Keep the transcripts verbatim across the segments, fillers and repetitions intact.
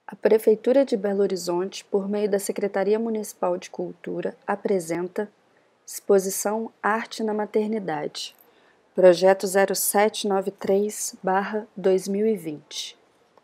A Prefeitura de Belo Horizonte, por meio da Secretaria Municipal de Cultura, apresenta exposição Arte na Maternidade, projeto zero sete nove três barra dois mil e vinte.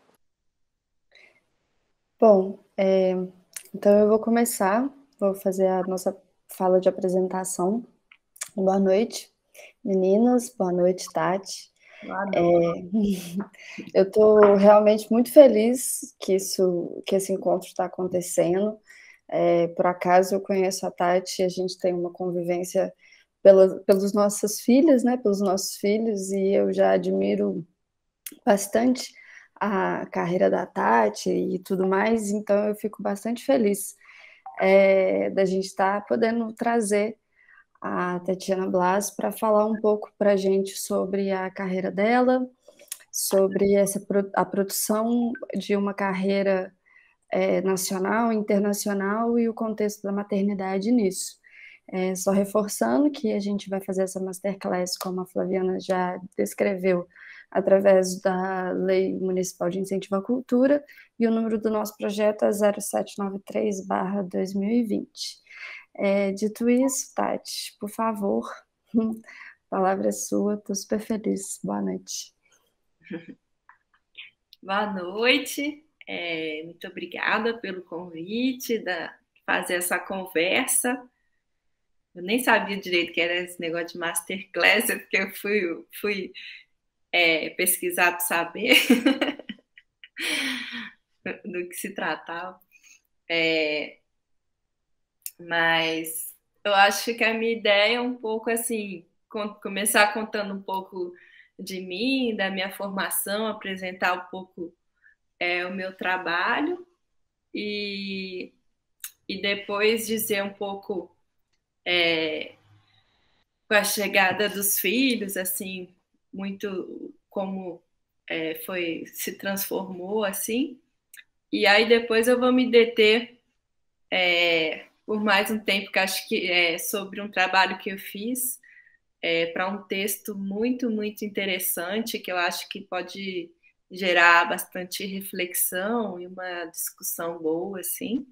Bom, é, então eu vou começar, vou fazer a nossa fala de apresentação. Boa noite, meninas, boa noite, Tati. Boa É, noite. eu estou realmente muito feliz que, isso, que esse encontro está acontecendo. É, por acaso eu conheço a Tati, a gente tem uma convivência pela, pelos nossas filhas, né, pelos nossos filhos, e eu já admiro bastante a carreira da Tati e tudo mais, então eu fico bastante feliz é, da gente estar tá podendo trazer a Tatiana Blas para falar um pouco para a gente sobre a carreira dela, sobre essa, a produção de uma carreira é, nacional, internacional e o contexto da maternidade nisso. É, só reforçando que a gente vai fazer essa masterclass, como a Flaviana já descreveu, através da Lei Municipal de Incentivo à Cultura, e o número do nosso projeto é zero sete nove três barra dois mil e vinte. É, dito isso, Tati, por favor, a palavra é sua, estou super feliz. Boa noite. Boa noite, é, muito obrigada pelo convite, da fazer essa conversa. Eu nem sabia direito que era esse negócio de masterclass, é porque eu fui, fui é, pesquisar para saber do que se tratava. É, mas eu acho que a minha ideia é um pouco assim, começar contando um pouco de mim, da minha formação, apresentar um pouco é, o meu trabalho e, e depois dizer um pouco é, com a chegada dos filhos, assim, muito como é, foi se transformou assim. E aí depois eu vou me deter é, por mais um tempo, que acho que é sobre um trabalho que eu fiz é, para um texto muito, muito interessante, que eu acho que pode gerar bastante reflexão e uma discussão boa, assim.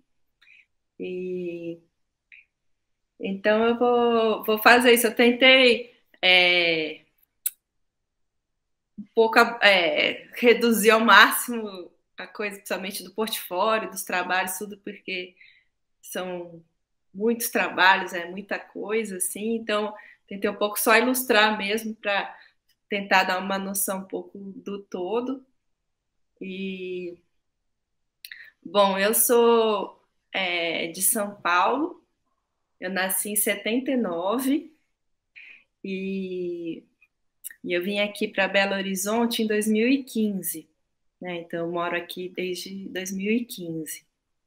E então eu vou, vou fazer isso. Eu tentei é, um pouco é, reduzir ao máximo a coisa, principalmente do portfólio, dos trabalhos, tudo, porque são muitos trabalhos, é muita coisa, assim. Então, tentei um pouco só ilustrar mesmo para tentar dar uma noção um pouco do todo. E, bom, eu sou é, de São Paulo, eu nasci em setenta e nove e E eu vim aqui para Belo Horizonte em dois mil e quinze, né? Então eu moro aqui desde dois mil e quinze.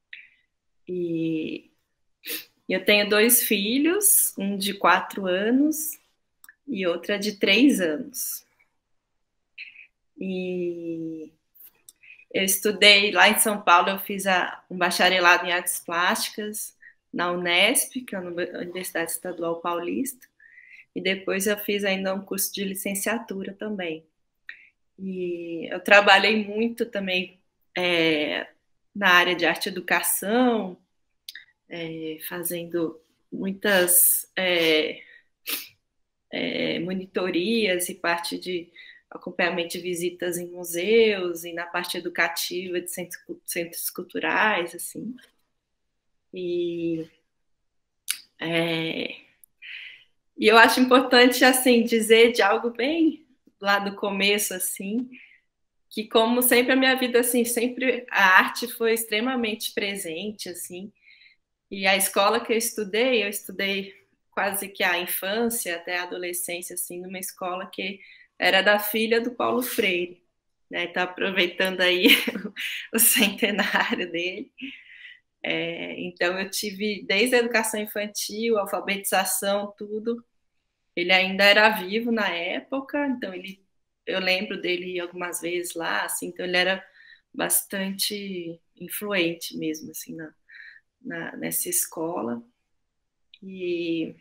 E eu tenho dois filhos, um de quatro anos e outra de três anos. E eu estudei lá em São Paulo, eu fiz a, um bacharelado em artes plásticas na Unesp, que é a Universidade Estadual Paulista, e depois eu fiz ainda um curso de licenciatura também. E eu trabalhei muito também é, na área de arte e educação, é, fazendo muitas é, é, monitorias e parte de acompanhamento de visitas em museus e na parte educativa de centros, centros culturais, assim. E, é, e eu acho importante, assim, dizer de algo bem lá do começo, assim, que como sempre a minha vida assim, sempre a arte foi extremamente presente assim. E a escola que eu estudei, eu estudei quase que a infância até a adolescência assim, numa escola que era da filha do Paulo Freire, né? Tá aproveitando aí o centenário dele. É, então eu tive desde a educação infantil, alfabetização, tudo. Ele ainda era vivo na época, então ele, eu lembro dele algumas vezes lá, assim, então ele era bastante influente mesmo, assim, na, na nessa escola. E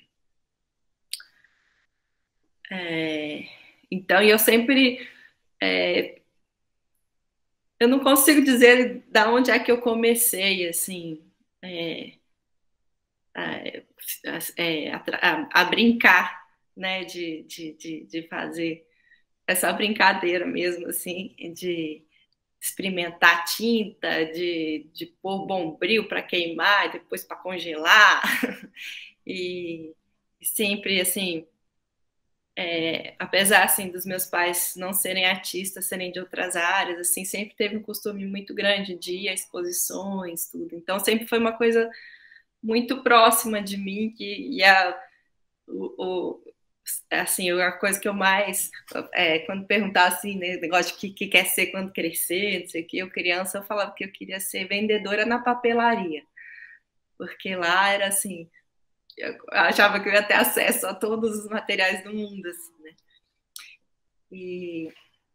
é, então eu sempre é, eu não consigo dizer da onde é que eu comecei, assim, é, a, é, a, a brincar, né, de, de, de, de fazer essa brincadeira mesmo, assim, de experimentar tinta, de, de pôr bombril para queimar, depois para congelar, e sempre, assim, é, apesar, assim, dos meus pais não serem artistas, serem de outras áreas, assim, sempre teve um costume muito grande de ir a exposições, tudo. Então, sempre foi uma coisa muito próxima de mim, que e a, o, o, assim, a coisa que eu mais, é, quando perguntar assim, né, negócio de que, que quer ser quando crescer, não sei o que, eu criança, eu falava que eu queria ser vendedora na papelaria, porque lá era assim, eu achava que eu ia ter acesso a todos os materiais do mundo, assim, né? E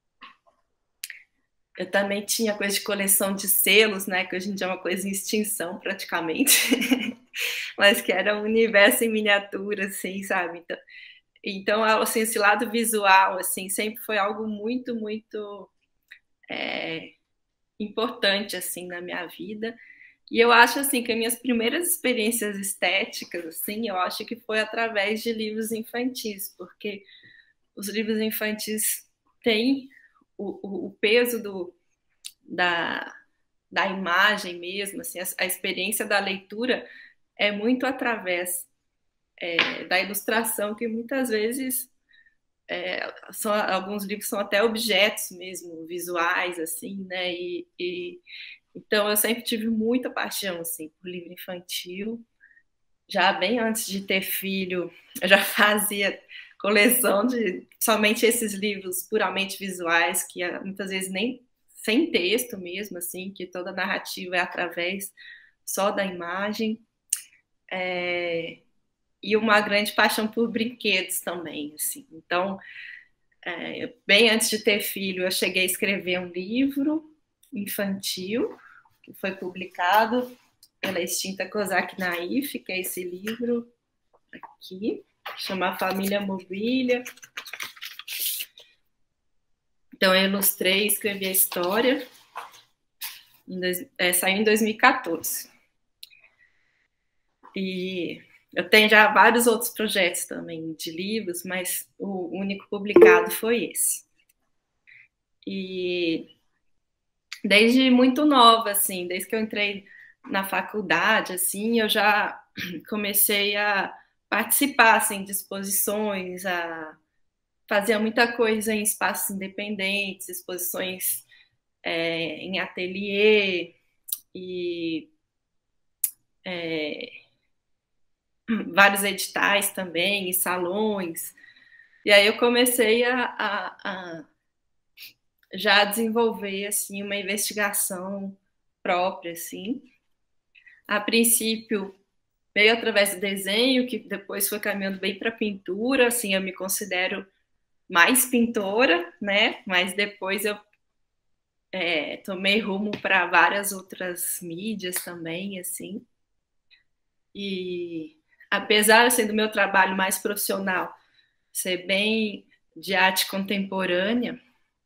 eu também tinha coisa de coleção de selos, né, que hoje em dia é uma coisa em extinção praticamente, mas que era um universo em miniatura, assim, sabe? Então, então assim, esse lado visual, assim, sempre foi algo muito, muito é, importante, assim, na minha vida. E eu acho, assim, que as minhas primeiras experiências estéticas, assim, eu acho que foi através de livros infantis, porque os livros infantis têm o, o, o peso do, da, da imagem mesmo, assim, a, a experiência da leitura é muito através é, da ilustração, que muitas vezes é, são, alguns livros são até objetos mesmo, visuais, assim, né? E, e então eu sempre tive muita paixão assim, por livro infantil. Já bem antes de ter filho, eu já fazia coleção de somente esses livros puramente visuais, que muitas vezes nem sem texto mesmo, assim, que toda a narrativa é através só da imagem. É, e uma grande paixão por brinquedos também, assim. Então, é, bem antes de ter filho, eu cheguei a escrever um livro infantil, que foi publicado pela extinta Kozak Naif, que é esse livro aqui, chama Família Mobília. Então, eu ilustrei e escrevi a história, em dois, é, saiu em dois mil e quatorze. E eu tenho já vários outros projetos também de livros, mas o único publicado foi esse. E desde muito nova, assim, desde que eu entrei na faculdade, assim, eu já comecei a participar, assim, de exposições, a fazer muita coisa em espaços independentes, exposições é, em ateliê e é, vários editais também, em salões. E aí eu comecei a, a, a já desenvolver assim uma investigação própria, assim. A princípio veio através do desenho, que depois foi caminhando bem para pintura, assim, eu me considero mais pintora, né? Mas depois eu é, tomei rumo para várias outras mídias também, assim. E apesar assim, do meu trabalho mais profissional ser bem de arte contemporânea,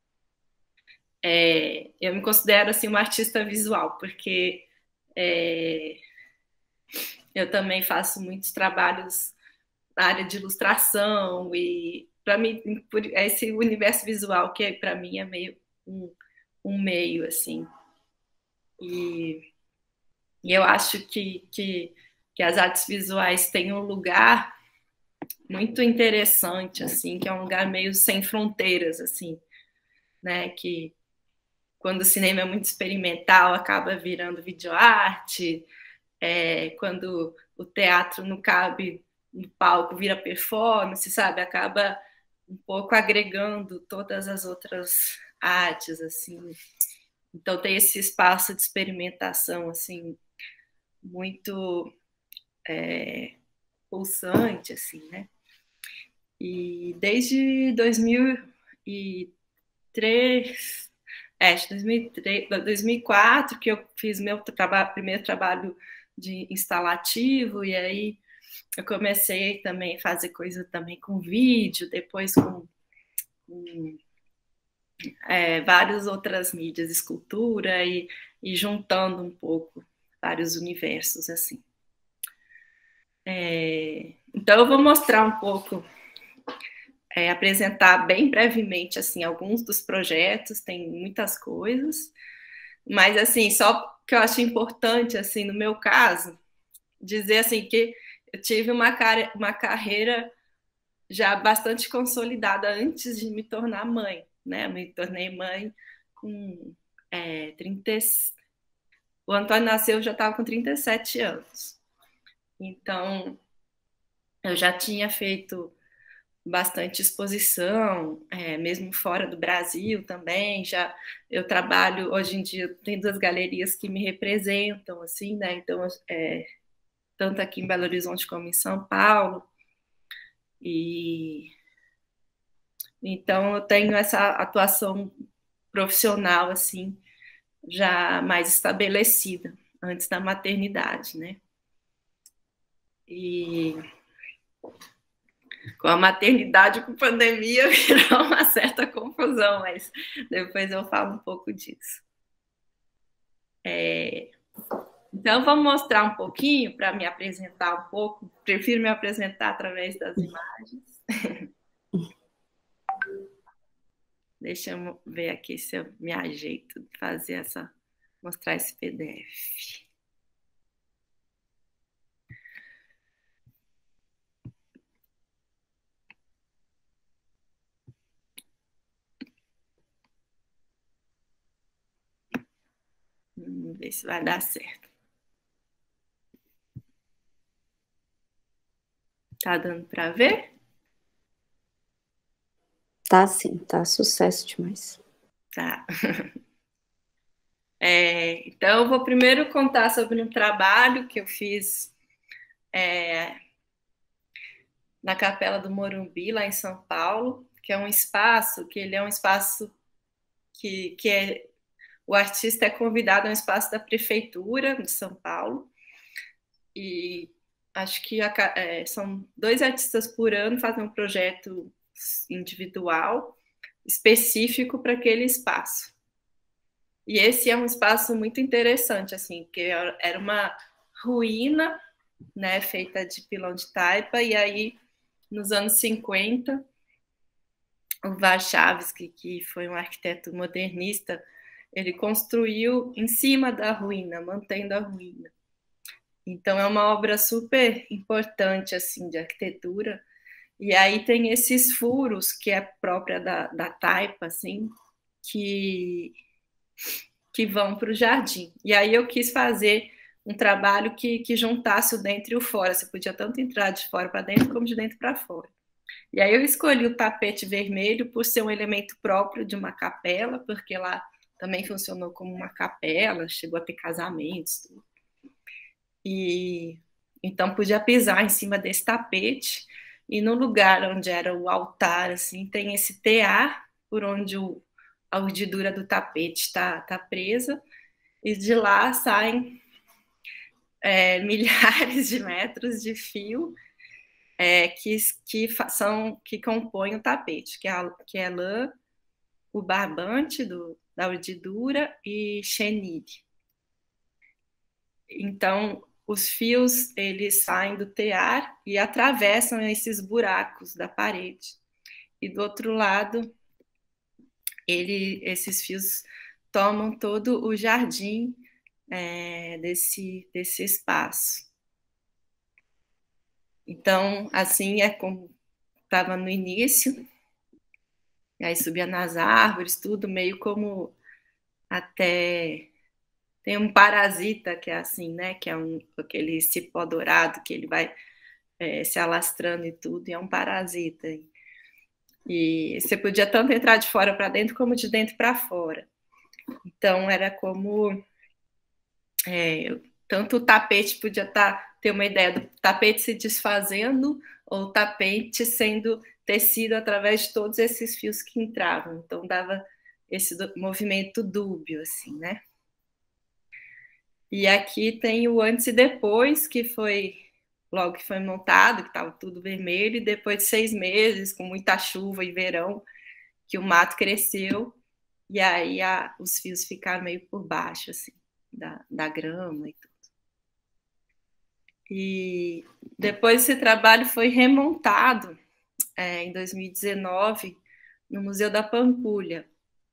é, eu me considero assim uma artista visual, porque é, eu também faço muitos trabalhos na área de ilustração e para mim esse universo visual que para mim é meio um, um meio assim. E, e eu acho que, que, que as artes visuais têm um lugar muito interessante, assim, que é um lugar meio sem fronteiras, assim, né? Que quando o cinema é muito experimental, acaba virando videoarte, é, quando o teatro não cabe no palco, vira performance, sabe? Acaba um pouco agregando todas as outras artes, assim. Então tem esse espaço de experimentação, assim, muito é, pulsante, assim, né? E desde dois mil e três, é, dois mil e três, dois mil e quatro, que eu fiz meu traba- primeiro trabalho de instalativo, e aí eu comecei também a fazer coisa também com vídeo, depois com, com é, várias outras mídias, escultura e, e juntando um pouco vários universos assim. É, então eu vou mostrar um pouco, é, apresentar bem brevemente assim alguns dos projetos, tem muitas coisas, mas assim só que eu acho importante assim no meu caso dizer assim que eu tive uma, car uma carreira já bastante consolidada antes de me tornar mãe, né? Eu me tornei mãe com é, trinta. O Antônio nasceu, eu já estava com trinta e sete anos. Então, eu já tinha feito bastante exposição, é, mesmo fora do Brasil também. Já eu trabalho hoje em dia, tem duas galerias que me representam, assim, né? Então, é, tanto aqui em Belo Horizonte como em São Paulo. E então eu tenho essa atuação profissional assim já mais estabelecida antes da maternidade, né? E com a maternidade com pandemia virou uma certa confusão, mas depois eu falo um pouco disso. É... Então vamos mostrar um pouquinho para me apresentar um pouco. Prefiro me apresentar através das imagens. Deixa eu ver aqui se eu me ajeito de fazer essa, mostrar esse P D F. Vamos ver se vai dar certo. Tá dando para ver? Tá sim, tá sucesso demais. Tá. É, então, eu vou primeiro contar sobre um trabalho que eu fiz é, na Capela do Morumbi, lá em São Paulo, que é um espaço, que ele é um espaço que, que é, o artista é convidado a um espaço da Prefeitura de São Paulo, e acho que a, é, são dois artistas por ano fazem um projeto individual específico para aquele espaço. E esse é um espaço muito interessante, assim, porque era uma ruína, né, feita de pilão de taipa, e aí, nos anos cinquenta, o Warszawski, que foi um arquiteto modernista, ele construiu em cima da ruína, mantendo a ruína. Então, é uma obra super importante, assim, de arquitetura. E aí tem esses furos, que é própria da, da taipa, assim, que que vão para o jardim. E aí eu quis fazer um trabalho que, que juntasse o dentro e o fora. Você podia tanto entrar de fora para dentro como de dentro para fora. E aí eu escolhi o tapete vermelho por ser um elemento próprio de uma capela, porque lá também funcionou como uma capela, chegou a ter casamentos. Tudo. E então podia pisar em cima desse tapete. E no lugar onde era o altar, assim, tem esse tear por onde o, a urdidura do tapete está tá presa, e de lá saem é, milhares de metros de fio é, que, que, são, que compõem o tapete, que é, a, que é lã, o barbante do, da urdidura e chenille. Então, os fios eles saem do tear e atravessam esses buracos da parede. E do outro lado, ele, esses fios tomam todo o jardim é, desse, desse espaço. Então, assim é como estava no início, e aí subia nas árvores, tudo meio como até... Tem um parasita que é assim, né? Que é um, aquele cipó dourado que ele vai é, se alastrando e tudo, e é um parasita. E você podia tanto entrar de fora para dentro como de dentro para fora. Então, era como... É, tanto o tapete podia tá, ter uma ideia do tapete se desfazendo ou o tapete sendo tecido através de todos esses fios que entravam. Então, dava esse movimento dúbio, assim, né? E aqui tem o antes e depois, que foi logo que foi montado, que estava tudo vermelho, e depois de seis meses, com muita chuva e verão, que o mato cresceu, e aí a, os fios ficaram meio por baixo, assim, da, da grama e tudo. E depois esse trabalho foi remontado é, em dois mil e dezenove no Museu da Pampulha.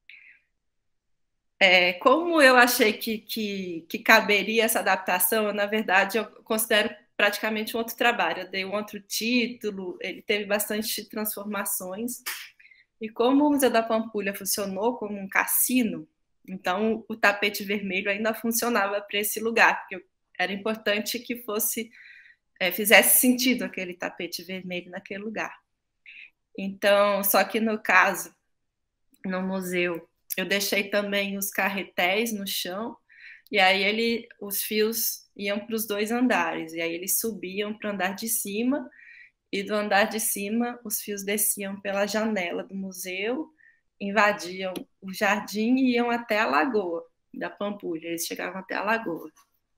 É, como eu achei que, que, que caberia essa adaptação, eu, na verdade, eu considero praticamente um outro trabalho. Eu dei um outro título, ele teve bastante transformações. E como o Museu da Pampulha funcionou como um cassino, então o tapete vermelho ainda funcionava para esse lugar, porque era importante que fosse é, fizesse sentido aquele tapete vermelho naquele lugar. Então, só que no caso, no museu, eu deixei também os carretéis no chão, e aí ele, os fios iam para os dois andares, e aí eles subiam para o andar de cima, e do andar de cima os fios desciam pela janela do museu, invadiam o jardim e iam até a lagoa da Pampulha, eles chegavam até a lagoa.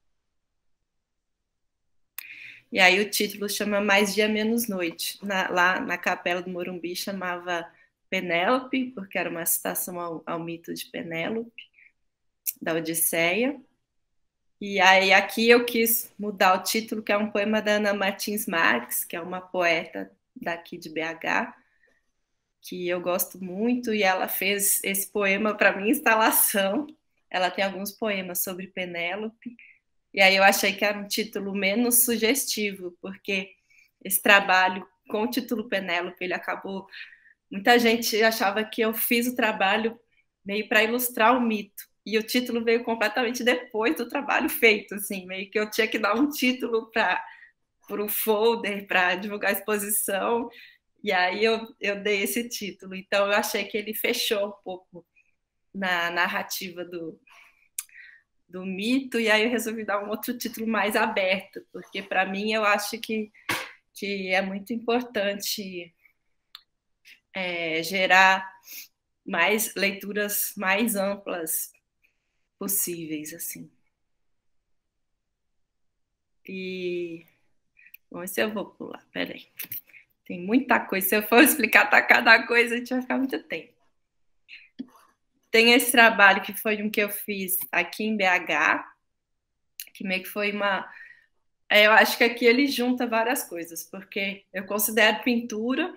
E aí o título chama Mais Dia Menos Noite. Na, lá na Capela do Morumbi chamava Penélope, porque era uma citação ao, ao mito de Penélope, da Odisseia. E aí aqui eu quis mudar o título, que é um poema da Ana Martins Marques, que é uma poeta daqui de B H, que eu gosto muito, e ela fez esse poema para minha instalação. Ela tem alguns poemas sobre Penélope, e aí eu achei que era um título menos sugestivo, porque esse trabalho com o título Penélope, ele acabou... Muita gente achava que eu fiz o trabalho meio para ilustrar o mito, e o título veio completamente depois do trabalho feito, assim, meio que eu tinha que dar um título para o folder, para divulgar a exposição, e aí eu, eu dei esse título. Então eu achei que ele fechou um pouco na narrativa do, do mito, e aí eu resolvi dar um outro título mais aberto, porque para mim eu acho que, que é muito importante é, gerar mais leituras mais amplas possíveis, assim. E bom, esse eu vou pular, peraí. Tem muita coisa, se eu for explicar tá, cada coisa, a gente vai ficar muito tempo. Tem esse trabalho que foi um que eu fiz aqui em B H, que meio que foi uma... Eu acho que aqui ele junta várias coisas, porque eu considero pintura,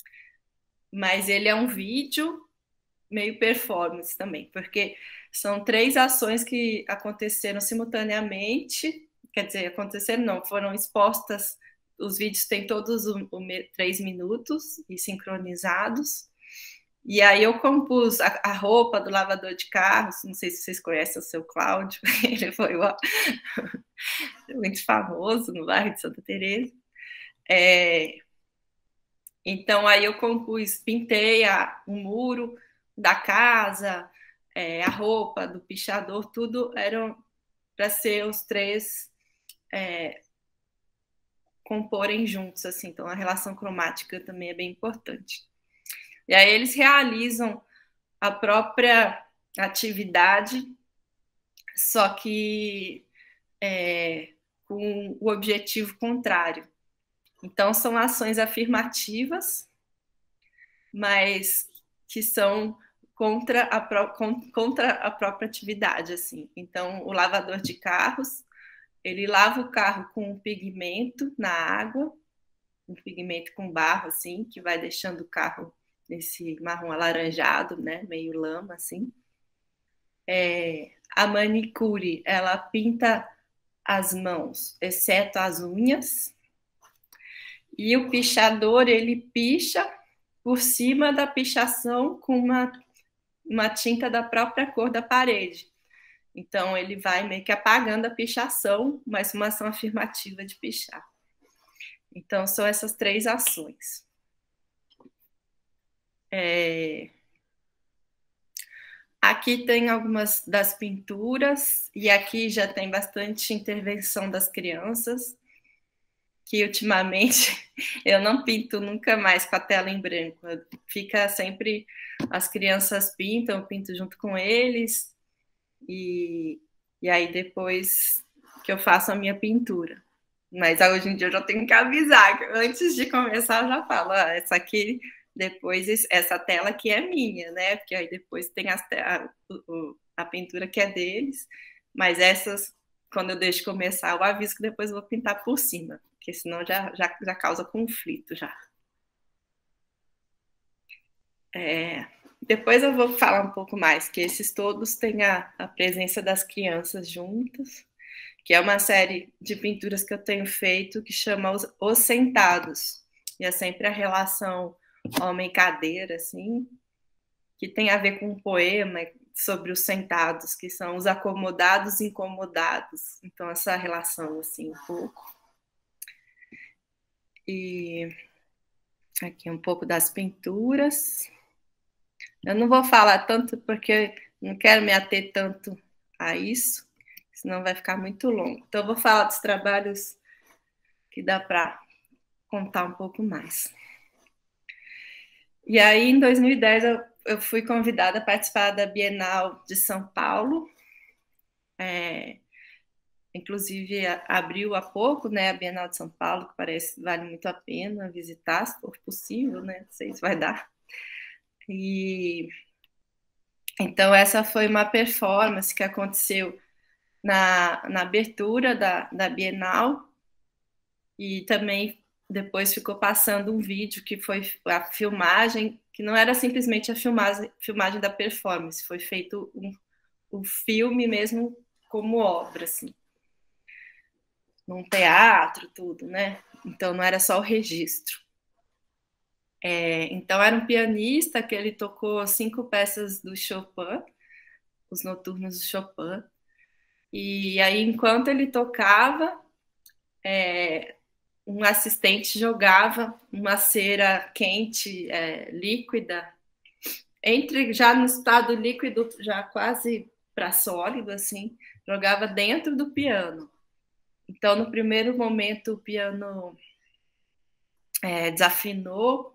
mas ele é um vídeo meio performance também, porque são três ações que aconteceram simultaneamente, quer dizer, aconteceram não, foram expostas, os vídeos têm todos um, um, três minutos e sincronizados, e aí eu compus a, a roupa do lavador de carros, não sei se vocês conhecem o seu Cláudio, ele foi ó, muito famoso no bairro de Santa Teresa. É, então aí eu compus, pintei a, um muro da casa, é, a roupa do pichador, tudo eram para ser os três é, comporem juntos, assim. Então a relação cromática também é bem importante. E aí eles realizam a própria atividade, só que é, com o objetivo contrário. Então são ações afirmativas, mas que são contra a, pró contra a própria atividade, assim. Então, o lavador de carros, ele lava o carro com um pigmento na água, um pigmento com barro, assim, que vai deixando o carro nesse marrom alaranjado, né, meio lama, assim. É, a manicure, ela pinta as mãos, exceto as unhas, e o pichador, ele picha por cima da pichação com uma, uma tinta da própria cor da parede. Então, ele vai meio que apagando a pichação, mas uma ação afirmativa de pichar. Então, são essas três ações. É... Aqui tem algumas das pinturas, e aqui já tem bastante intervenção das crianças, que ultimamente eu não pinto nunca mais com a tela em branco. Fica sempre, as crianças pintam, eu pinto junto com eles, e, e aí depois que eu faço a minha pintura. Mas hoje em dia eu já tenho que avisar, antes de começar eu já falo, ah, essa aqui depois essa tela que é minha, né? Porque aí depois tem a, a, a pintura que é deles, mas essas, quando eu deixo começar, eu aviso que depois eu vou pintar por cima, porque senão já, já, já causa conflito já. É, depois eu vou falar um pouco mais, que esses todos têm a, a presença das crianças juntas, que é uma série de pinturas que eu tenho feito que chama Os, Os Sentados, e é sempre a relação homem-cadeira, assim, que tem a ver com um poema sobre os sentados, que são os acomodados e incomodados. Então, essa relação, assim, um pouco. E aqui um pouco das pinturas. Eu não vou falar tanto porque não quero me ater tanto a isso, senão vai ficar muito longo. Então, eu vou falar dos trabalhos que dá para contar um pouco mais. E aí, em dois mil e dez, eu, eu fui convidada a participar da Bienal de São Paulo. É, inclusive, abriu há pouco, né, a Bienal de São Paulo, que parece que vale muito a pena visitar, se for possível, né? Não sei se vai dar. E então, essa foi uma performance que aconteceu na, na abertura da, da Bienal, e também depois ficou passando um vídeo que foi a filmagem, que não era simplesmente a filmagem, filmagem da performance, foi feito um, um filme mesmo como obra, assim, num teatro, tudo, né? Então não era só o registro. É, então era um pianista que ele tocou cinco peças do Chopin, os noturnos do Chopin, e aí enquanto ele tocava, é, um assistente jogava uma cera quente, é, líquida, entre já no estado líquido, já quase para sólido, assim, jogava dentro do piano. Então, no primeiro momento, o piano é, desafinou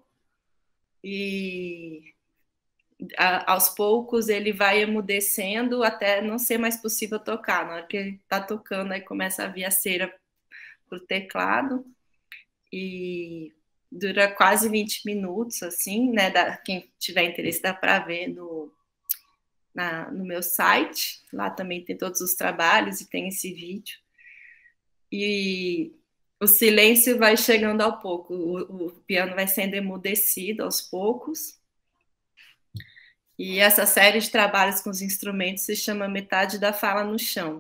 e a, aos poucos ele vai emudecendo até não ser mais possível tocar. Na hora que ele está tocando, aí começa a vir a cera para o teclado e dura quase vinte minutos, assim, né? Da, quem tiver interesse dá para ver no, na, no meu site. Lá também tem todos os trabalhos e tem esse vídeo. E o silêncio vai chegando ao pouco, o, o piano vai sendo emudecido aos poucos. E essa série de trabalhos com os instrumentos se chama Metade da Fala no Chão.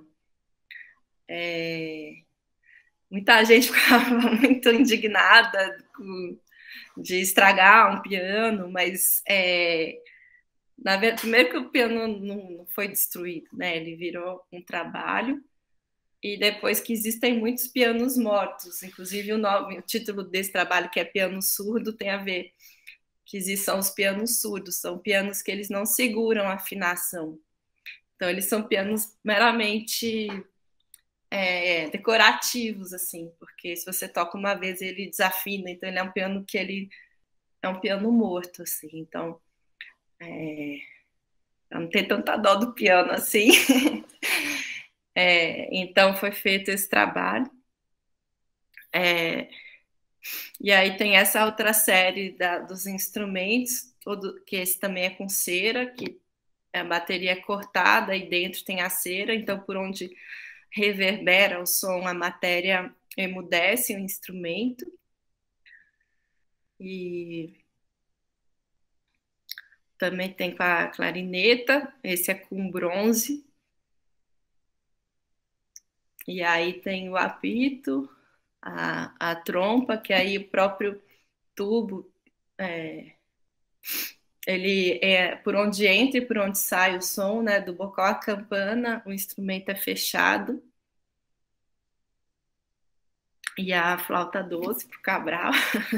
É... Muita gente ficava muito indignada com, de estragar um piano, mas é, na verdade, primeiro que o piano não, não foi destruído, né? Ele virou um trabalho, e depois que existem muitos pianos mortos, inclusive o nome, o título desse trabalho, que é Piano Surdo, tem a ver que existem os pianos surdos, são pianos que eles não seguram a afinação. Então, eles são pianos meramente é, decorativos, assim, porque se você toca uma vez, ele desafina, então ele é um piano que ele é um piano morto, assim, então é, eu não tenho tanta dó do piano, assim. É, então, foi feito esse trabalho. É, e aí tem essa outra série da, dos instrumentos, todo, que esse também é com cera, que a bateria é cortada e dentro tem a cera, então por onde reverbera o som, a matéria emudece o instrumento. E também tem com a clarineta, esse é com bronze. E aí tem o apito, a, a trompa, que aí o próprio tubo, é, ele é por onde entra e por onde sai o som, né? Do bocal à campana, o instrumento é fechado. E a flauta doce para o Cabral,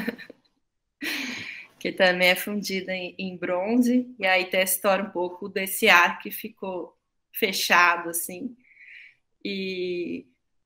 que também é fundida em, em bronze, e aí tem a história um pouco desse ar que ficou fechado, assim, e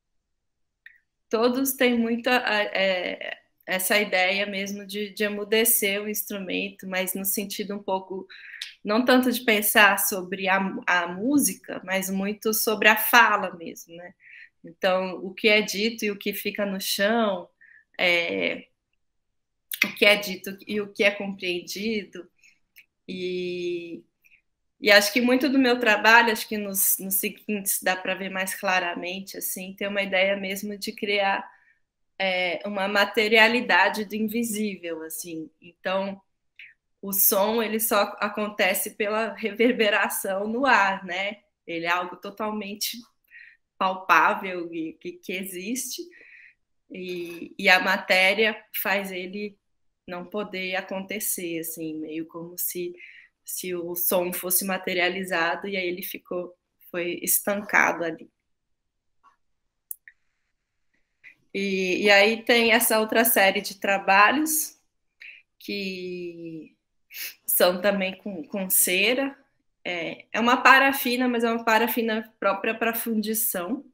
todos têm muita é, essa ideia mesmo de, de emudecer o instrumento, mas no sentido um pouco, não tanto de pensar sobre a, a música, mas muito sobre a fala mesmo, né? Então, o que é dito e o que fica no chão, é, o que é dito e o que é compreendido. E, e acho que muito do meu trabalho, acho que nos, nos seguintes dá para ver mais claramente, assim, tem uma ideia mesmo de criar é, uma materialidade do invisível, assim. Então, o som ele só acontece pela reverberação no ar, né? Ele é algo totalmente palpável e que, que existe, e, e a matéria faz ele não poder acontecer, assim, meio como se, se o som fosse materializado e aí ele ficou, foi estancado ali. E, e aí tem essa outra série de trabalhos que são também com, com cera. É, é uma parafina, mas é uma parafina própria para fundição.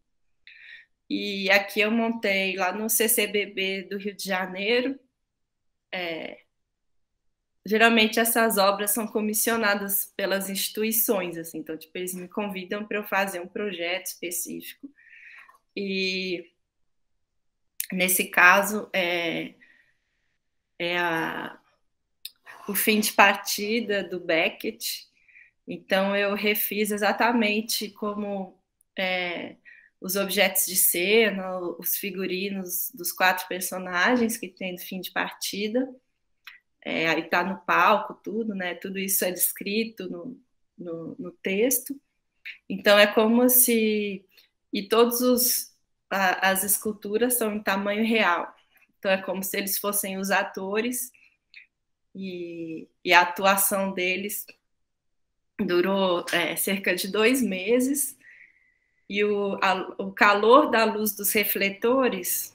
E aqui eu montei lá no C C B B do Rio de Janeiro. É, geralmente essas obras são comissionadas pelas instituições, assim, então tipo, eles me convidam para eu fazer um projeto específico. E nesse caso é, é a, o fim de partida do Beckett. Então eu refiz exatamente como é, os objetos de cena, os figurinos dos quatro personagens que tem no fim de partida. É, aí tá no palco tudo, né? Tudo isso é descrito no, no, no texto. Então é como se e todos os a, as esculturas são em tamanho real. Então é como se eles fossem os atores e, e a atuação deles durou é, cerca de dois meses e o, a, o calor da luz dos refletores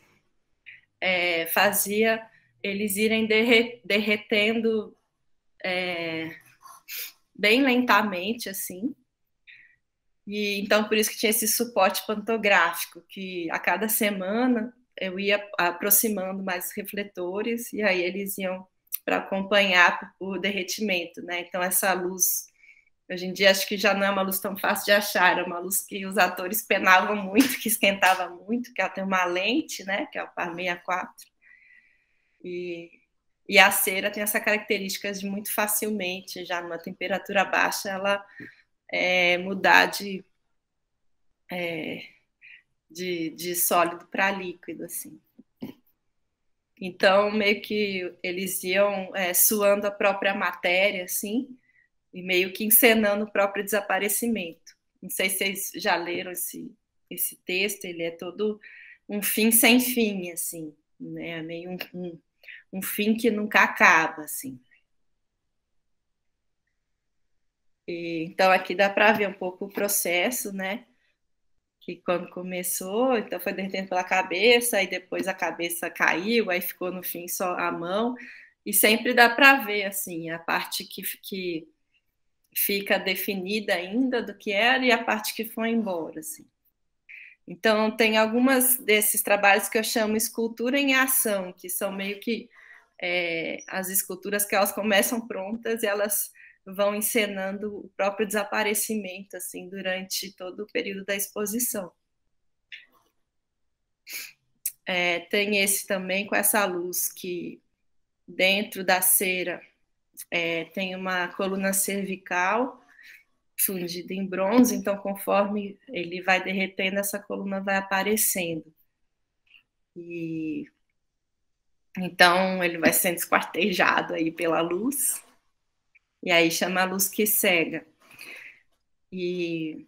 é, fazia eles irem derre, derretendo é, bem lentamente, assim. E então por isso que tinha esse suporte pantográfico, que a cada semana eu ia aproximando mais refletores e aí eles iam para acompanhar o derretimento, né? Então essa luz hoje em dia acho que já não é uma luz tão fácil de achar, é uma luz que os atores penavam muito, que esquentava muito, que ela tem uma lente, né? Que é o par sessenta e quatro. E, e a cera tem essa característica de muito facilmente, já numa temperatura baixa, ela é, mudar de, é, de, de sólido para líquido, assim. Então, meio que eles iam é, suando a própria matéria, assim, e meio que encenando o próprio desaparecimento. Não sei se vocês já leram esse, esse texto, ele é todo um fim sem fim, assim, né? Meio um, um, um fim que nunca acaba, assim. E, então, aqui dá para ver um pouco o processo, né? Que quando começou, então foi derretendo pela cabeça, aí depois a cabeça caiu, aí ficou no fim só a mão, e sempre dá para ver, assim, a parte que, que fica definida ainda do que era e a parte que foi embora, assim. Então, tem algumas desses trabalhos que eu chamo escultura em ação, que são meio que é, as esculturas que elas começam prontas e elas vão encenando o próprio desaparecimento, assim, durante todo o período da exposição. É, tem esse também com essa luz que dentro da cera é, tem uma coluna cervical fundida em bronze, então conforme ele vai derretendo, essa coluna vai aparecendo. E então ele vai sendo esquartejado aí pela luz, e aí chama a luz que cega. E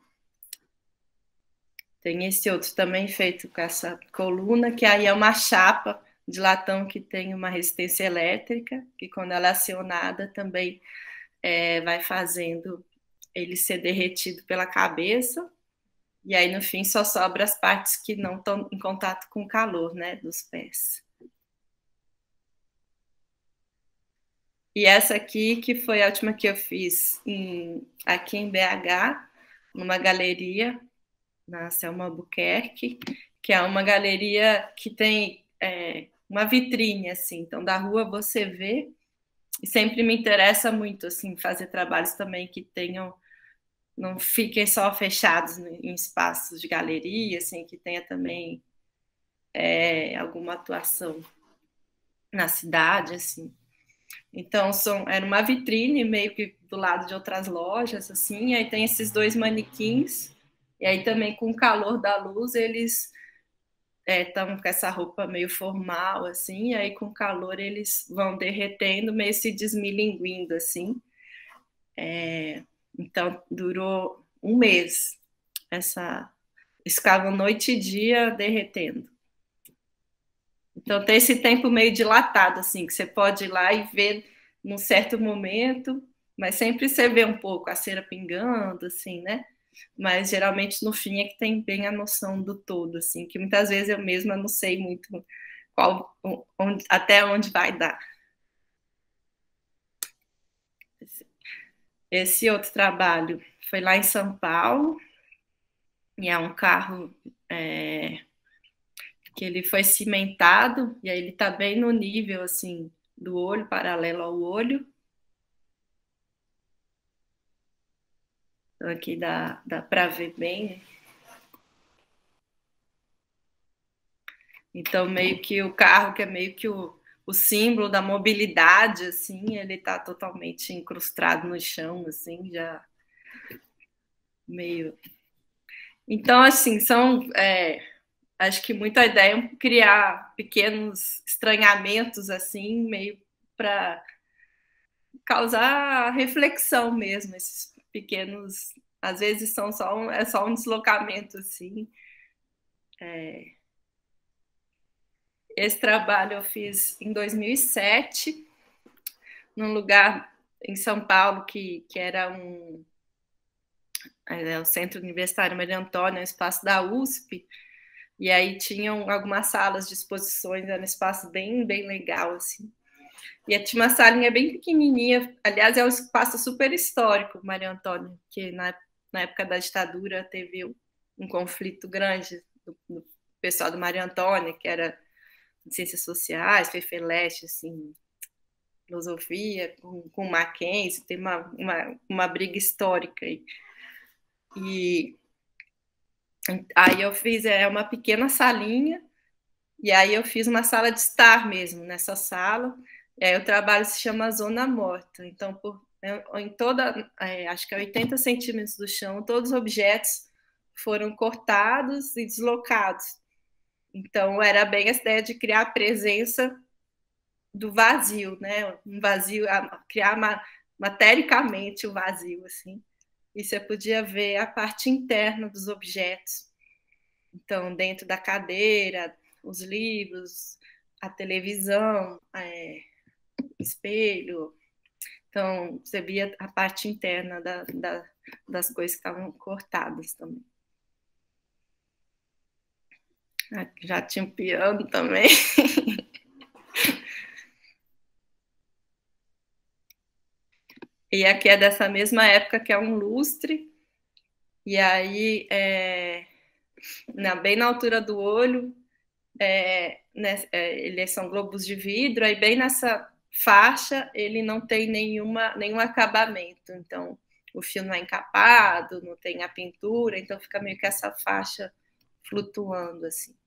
tem esse outro também feito com essa coluna, que aí é uma chapa de latão que tem uma resistência elétrica, que quando ela é acionada também é, vai fazendo ele ser derretido pela cabeça, e aí no fim só sobra as partes que não estão em contato com o calor, né, dos pés. E essa aqui, que foi a última que eu fiz em, aqui em B H, numa galeria, na Selma Albuquerque, que é uma galeria que tem é, uma vitrine, assim, então da rua você vê, e sempre me interessa muito, assim, fazer trabalhos também que tenham, não fiquem só fechados em espaços de galeria, assim, que tenha também é, alguma atuação na cidade, assim. Então, são, era uma vitrine meio que do lado de outras lojas, assim, e aí tem esses dois manequins, e aí também com o calor da luz, eles estão é, com essa roupa meio formal, assim, e aí com o calor eles vão derretendo, meio se desmilinguindo, assim. É, então, durou um mês, essa... Eles ficavam noite e dia derretendo. Então, tem esse tempo meio dilatado, assim, que você pode ir lá e ver num certo momento, mas sempre você vê um pouco a cera pingando, assim, né? Mas geralmente no fim é que tem bem a noção do todo, assim, que muitas vezes eu mesma não sei muito qual, onde, até onde vai dar. Esse outro trabalho foi lá em São Paulo, e é um carro é, que ele foi cimentado, e aí ele está bem no nível, assim, do olho, paralelo ao olho. Então, aqui dá, dá para ver bem, né? Então, meio que o carro, que é meio que o, o símbolo da mobilidade, assim, ele está totalmente incrustado no chão, assim, já meio... Então, assim, são... É, acho que muita ideia é criar pequenos estranhamentos, assim, meio para causar reflexão mesmo, esses pequenos... Às vezes são só um, é só um deslocamento, assim. É, esse trabalho eu fiz em dois mil e sete, num lugar em São Paulo que, que era um é, o Centro Universitário Maria Antônia, um espaço da U S P, e aí tinham algumas salas de exposições, era um espaço bem, bem legal, assim. E tinha uma salinha bem pequenininha, aliás, é um espaço super histórico, Maria Antônia, que na, na época da ditadura teve um, um conflito grande do, do pessoal do Maria Antônia, que era de ciências sociais, Fefeleste, assim, filosofia, com, com Mackenzie, tem uma, uma, uma briga histórica aí. E aí eu fiz é, uma pequena salinha, e aí eu fiz uma sala de estar mesmo nessa sala. E aí o trabalho se chama Zona Morta. Então, por, em toda, é, acho que é oitenta centímetros do chão, todos os objetos foram cortados e deslocados. Então, era bem essa ideia de criar a presença do vazio, né? Um vazio, criar matericamente o vazio, assim. E você podia ver a parte interna dos objetos. Então, dentro da cadeira, os livros, a televisão, é, espelho. Então, você via a parte interna da, da, das coisas que estavam cortadas também. Já tinha um piano também. E aqui é dessa mesma época, que é um lustre. E aí, é, na, bem na altura do olho, é, né, é, eles são globos de vidro, aí bem nessa faixa ele não tem nenhuma, nenhum acabamento. Então, o fio não é encapado, não tem a pintura, então fica meio que essa faixa flutuando, assim.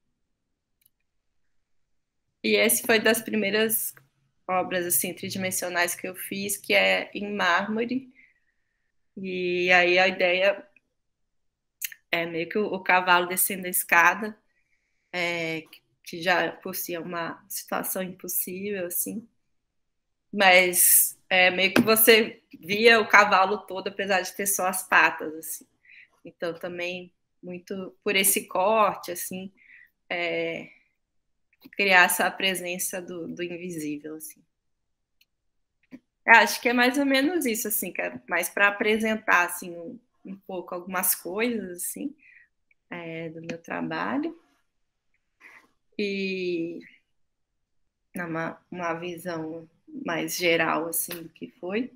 E esse foi das primeiras obras, assim, tridimensionais que eu fiz, que é em mármore. E aí a ideia é meio que o, o cavalo descendo a escada, é, que já por si é uma situação impossível, assim. Mas é meio que você via o cavalo todo, apesar de ter só as patas, assim. Então também muito por esse corte, assim, é, criar essa presença do, do invisível, assim. Eu acho que é mais ou menos isso, assim, que é mais para apresentar, assim, um, um pouco algumas coisas, assim, é, do meu trabalho e uma, uma visão mais geral, assim, do que foi.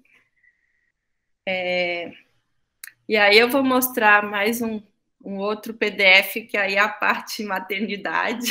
É, e aí eu vou mostrar mais um, um outro P D F, que aí é a parte maternidade.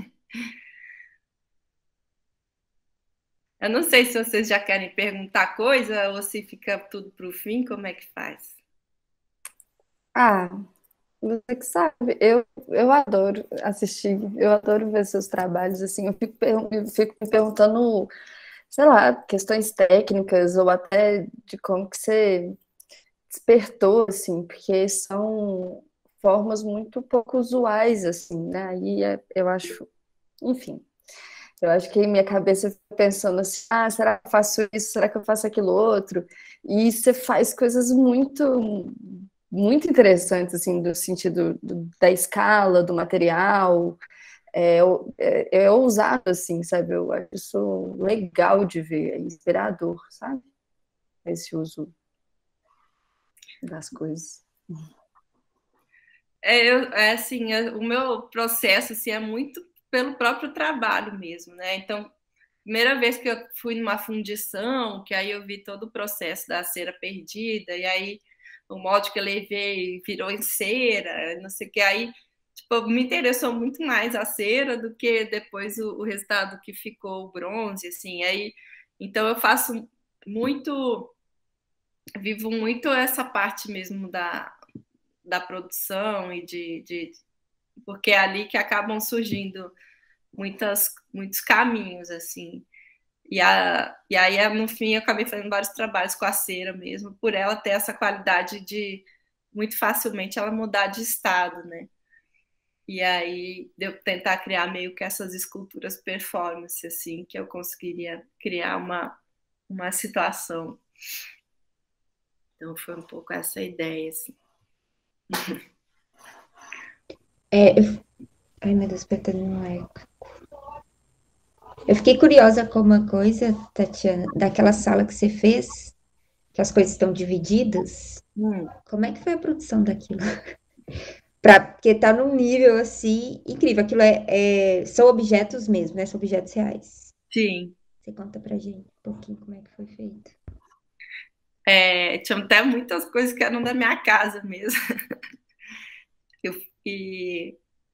Eu não sei se vocês já querem perguntar coisa ou se fica tudo para o fim, como é que faz? Ah, Você que sabe, eu, eu adoro assistir, eu adoro ver seus trabalhos, assim, eu fico, per- eu fico me perguntando, sei lá, questões técnicas ou até de como que você despertou, assim, porque são formas muito pouco usuais, assim, né? E é- eu acho, enfim, eu acho que em minha cabeça fica pensando assim, ah, será que eu faço isso? Será que eu faço aquilo outro? E você faz coisas muito, muito interessantes, assim, do sentido do- da escala, do material. É, é, é ousado, assim, sabe? Eu acho isso legal de ver, é inspirador, sabe? Esse uso das coisas. É, eu, é assim, é- o meu processo assim, é muito pelo próprio trabalho mesmo, né? Então, primeira vez que eu fui numa fundição, que aí eu vi todo o processo da cera perdida, e aí o molde que eu levei virou em cera, não sei o que, aí tipo, me interessou muito mais a cera do que depois o, o resultado que ficou o bronze, assim, aí, então eu faço muito, vivo muito essa parte mesmo da, da produção e de, de porque é ali que acabam surgindo muitas, muitos caminhos, assim. E, a, e aí, no fim, eu acabei fazendo vários trabalhos com a cera mesmo, por ela ter essa qualidade de, muito facilmente, ela mudar de estado, né? E aí, de eu tentar criar meio que essas esculturas performance, assim, que eu conseguiria criar uma, uma situação. Então, foi um pouco essa ideia, assim. É, eu... Ai, meu Deus, apertando no eco. Eu fiquei curiosa com uma coisa, Tatiana, daquela sala que você fez, que as coisas estão divididas. Hum, Como é que foi a produção daquilo? Pra, porque tá num nível assim incrível. Aquilo é, é- são objetos mesmo, né? São objetos reais. sim. Você conta pra gente um pouquinho como é que foi feito. É, tinha até muitas coisas que eram da minha casa mesmo. Eu, e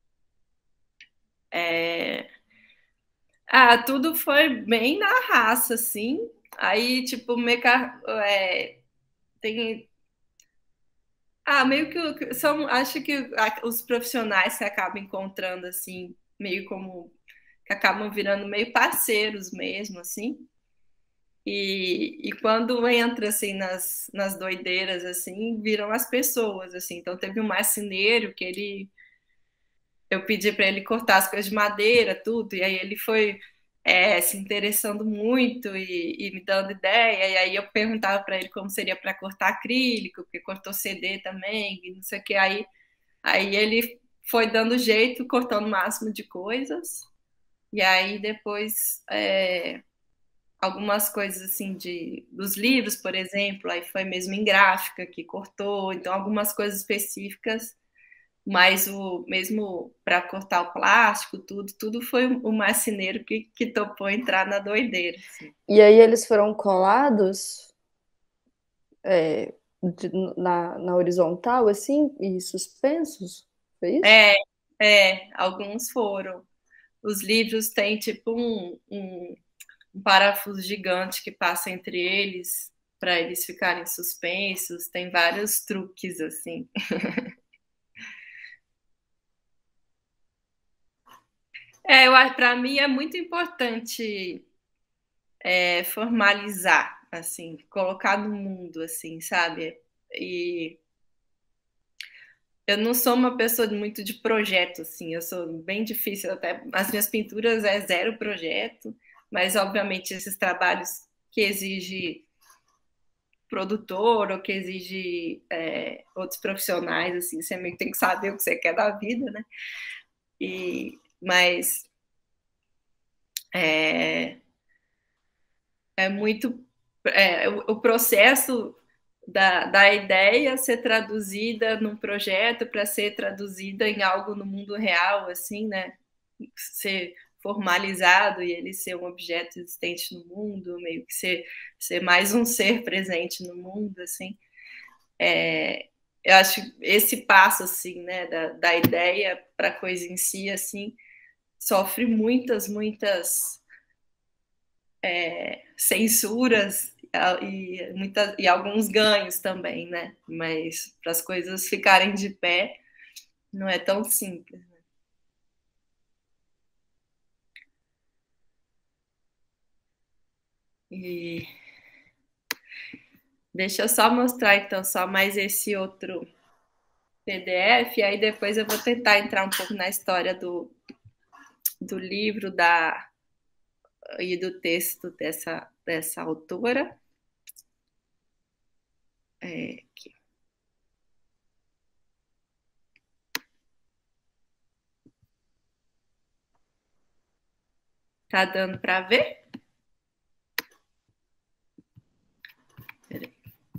é, ah, tudo foi bem na raça, assim. Aí, tipo, meca... é, tem. Ah, meio que são. Acho que os profissionais que acabam encontrando, assim, meio como. Que acabam virando meio parceiros mesmo, assim. E, e quando entra, assim, nas, nas doideiras, assim, viram as pessoas, assim. Então, teve um marceneiro que ele. Eu pedi para ele cortar as coisas de madeira, tudo, e aí ele foi é, se interessando muito e, e, me dando ideia, e aí eu perguntava para ele como seria para cortar acrílico, porque cortou C D também, e não sei o que, aí, aí ele foi dando jeito, cortando o máximo de coisas, e aí depois é, algumas coisas assim de dos livros, por exemplo, aí foi mesmo em gráfica que cortou, então algumas coisas específicas, mas o mesmo para cortar o plástico, tudo, tudo foi o marceneiro que, que topou entrar na doideira. Assim. E aí eles foram colados é, de- na, na horizontal, assim, e suspensos? Foi isso? É, é, alguns foram. Os livros têm tipo um, um, um parafuso gigante que passa entre eles para eles ficarem suspensos. Tem vários truques assim. É, para mim é muito importante é, formalizar, assim, colocar no mundo, assim, sabe? E eu não sou uma pessoa muito de projeto, assim, eu sou bem difícil, até as minhas pinturas é zero projeto, mas obviamente esses trabalhos que exige produtor ou que exige é, outros profissionais, assim, você meio que tem que saber o que você quer da vida, né? E, mas é, é muito é, o, o processo da, da ideia ser traduzida num projeto para ser traduzida em algo no mundo real, assim, né? Ser formalizado e ele ser um objeto existente no mundo, meio que ser, ser mais um ser presente no mundo, assim. É, eu acho esse passo, assim, né, da, da ideia para a coisa em si, assim, sofre muitas, muitas é, censuras e, muita, e alguns ganhos também, né? Mas para as coisas ficarem de pé, não é tão simples. Né? E deixa eu só mostrar, então, só mais esse outro P D F, e aí depois eu vou tentar entrar um pouco na história do, do livro da, e do texto dessa, dessa autora. É, aqui. Tá dando para ver? Peraí.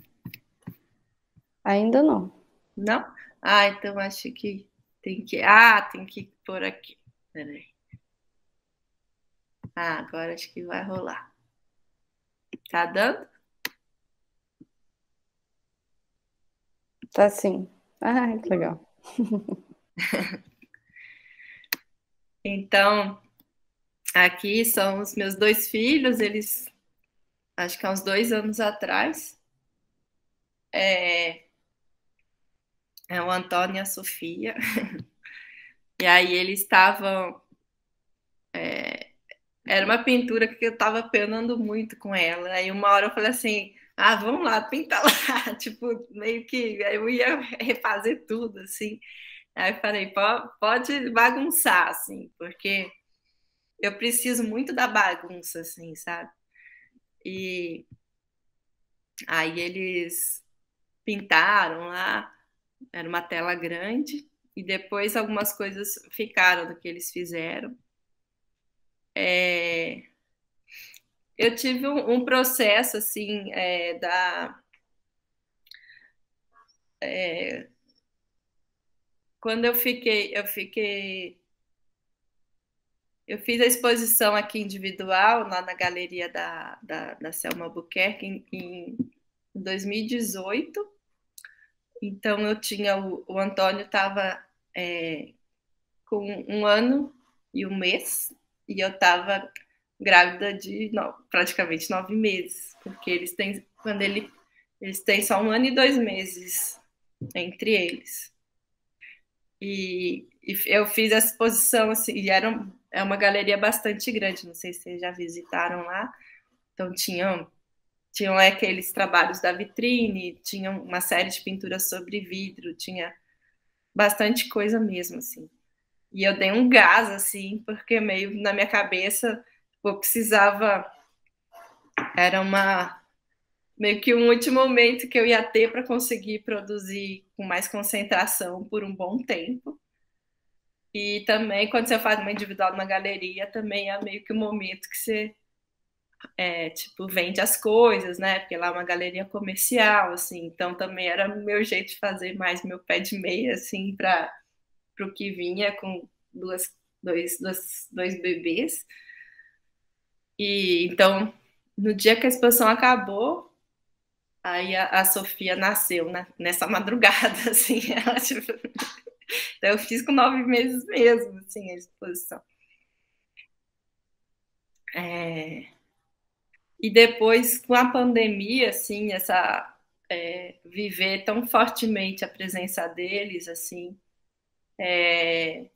Ainda não. Não? Ah, então acho que tem que... Ah, tem que pôr aqui. Peraí. Ah, agora acho que vai rolar. Tá dando? Tá sim. Ah, que legal. Então, aqui são os meus dois filhos, eles, acho que há uns dois anos atrás, é, é o Antônio e a Sofia, e aí eles estavam, é, era uma pintura que eu estava penando muito com ela, aí uma hora eu falei assim, ah, vamos lá, pinta lá, tipo, meio que eu ia refazer tudo, assim, aí eu falei, pode bagunçar, assim, porque eu preciso muito da bagunça, assim, sabe? E aí eles pintaram lá, era uma tela grande, e depois algumas coisas ficaram do que eles fizeram. É... Eu tive um, um processo, assim, é, da... É... Quando eu fiquei, eu fiquei... Eu fiz a exposição aqui individual, lá na galeria da, da, da Selma Albuquerque, em, em dois mil e dezoito. Então, eu tinha... O, o Antônio estava é, com um ano e um mês, e eu estava grávida de no, praticamente nove meses, porque eles têm, quando ele, eles têm só um ano e dois meses entre eles. E, e eu fiz essa exposição, assim, e era um, é uma galeria bastante grande, não sei se vocês já visitaram lá, então tinham, tinham aqueles trabalhos da vitrine, tinham uma série de pinturas sobre vidro, tinha bastante coisa mesmo, assim. E eu dei um gás, assim, porque meio na minha cabeça eu precisava... Era uma... meio que um último momento que eu ia ter para conseguir produzir com mais concentração por um bom tempo. E também, quando você faz uma individual numa galeria, também é meio que o momento que você, é, tipo, vende as coisas, né? Porque lá é uma galeria comercial, assim. Então, também era o meu jeito de fazer mais meu pé de meia, assim, para o que vinha com duas, dois, dois, dois bebês. E então, no dia que a exposição acabou, aí a, a Sofia nasceu, né? Nessa madrugada, assim. Ela, tipo... Então, eu fiz com nove meses mesmo, assim, a exposição. É... E depois, com a pandemia, assim, essa... É, viver tão fortemente a presença deles, assim, é,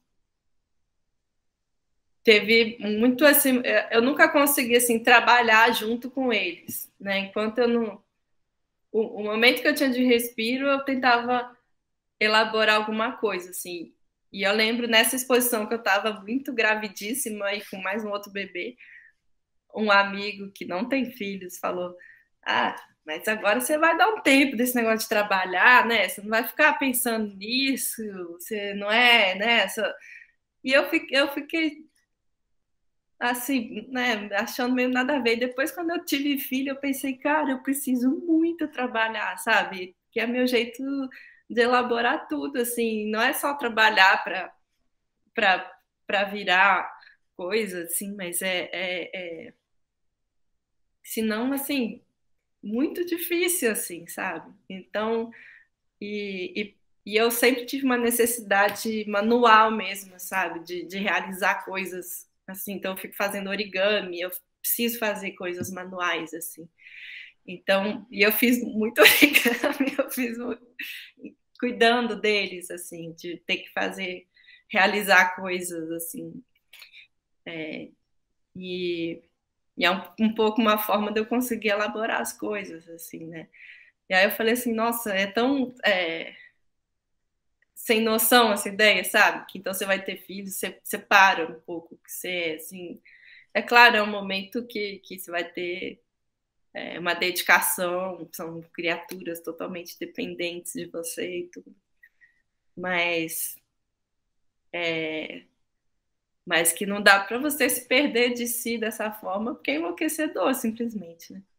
teve muito assim, eu nunca consegui assim trabalhar junto com eles, né? Enquanto eu não, o, o momento que eu tinha de respiro, eu tentava elaborar alguma coisa, assim. E eu lembro nessa exposição que eu estava muito gravidíssima e com mais um outro bebê, um amigo que não tem filhos falou: ah, mas agora você vai dar um tempo desse negócio de trabalhar, né? Você não vai ficar pensando nisso, você não é, né? E eu fiquei, eu fiquei assim, né, achando meio nada a ver. Depois, quando eu tive filho, eu pensei, cara, eu preciso muito trabalhar, sabe? Que é meu jeito de elaborar tudo, assim, não é só trabalhar para para para virar coisa, assim, mas é, é, é... senão, assim, muito difícil, assim, sabe? Então, e, e, e eu sempre tive uma necessidade manual mesmo, sabe? De, de realizar coisas, assim, então eu fico fazendo origami, eu preciso fazer coisas manuais, assim. Então, e eu fiz muito origami, eu fiz cuidando deles, assim, de ter que fazer, realizar coisas, assim. É, e, e é um, um pouco uma forma de eu conseguir elaborar as coisas, assim, né? E aí eu falei assim, nossa, é tão é, sem noção essa ideia, sabe? Que então você vai ter filhos, você, você para um pouco, que você, assim... É claro, é um momento que, que você vai ter é, uma dedicação, são criaturas totalmente dependentes de você e tudo. Mas... É, mas que não dá para você se perder de si dessa forma, porque é enlouquecedor, simplesmente, né?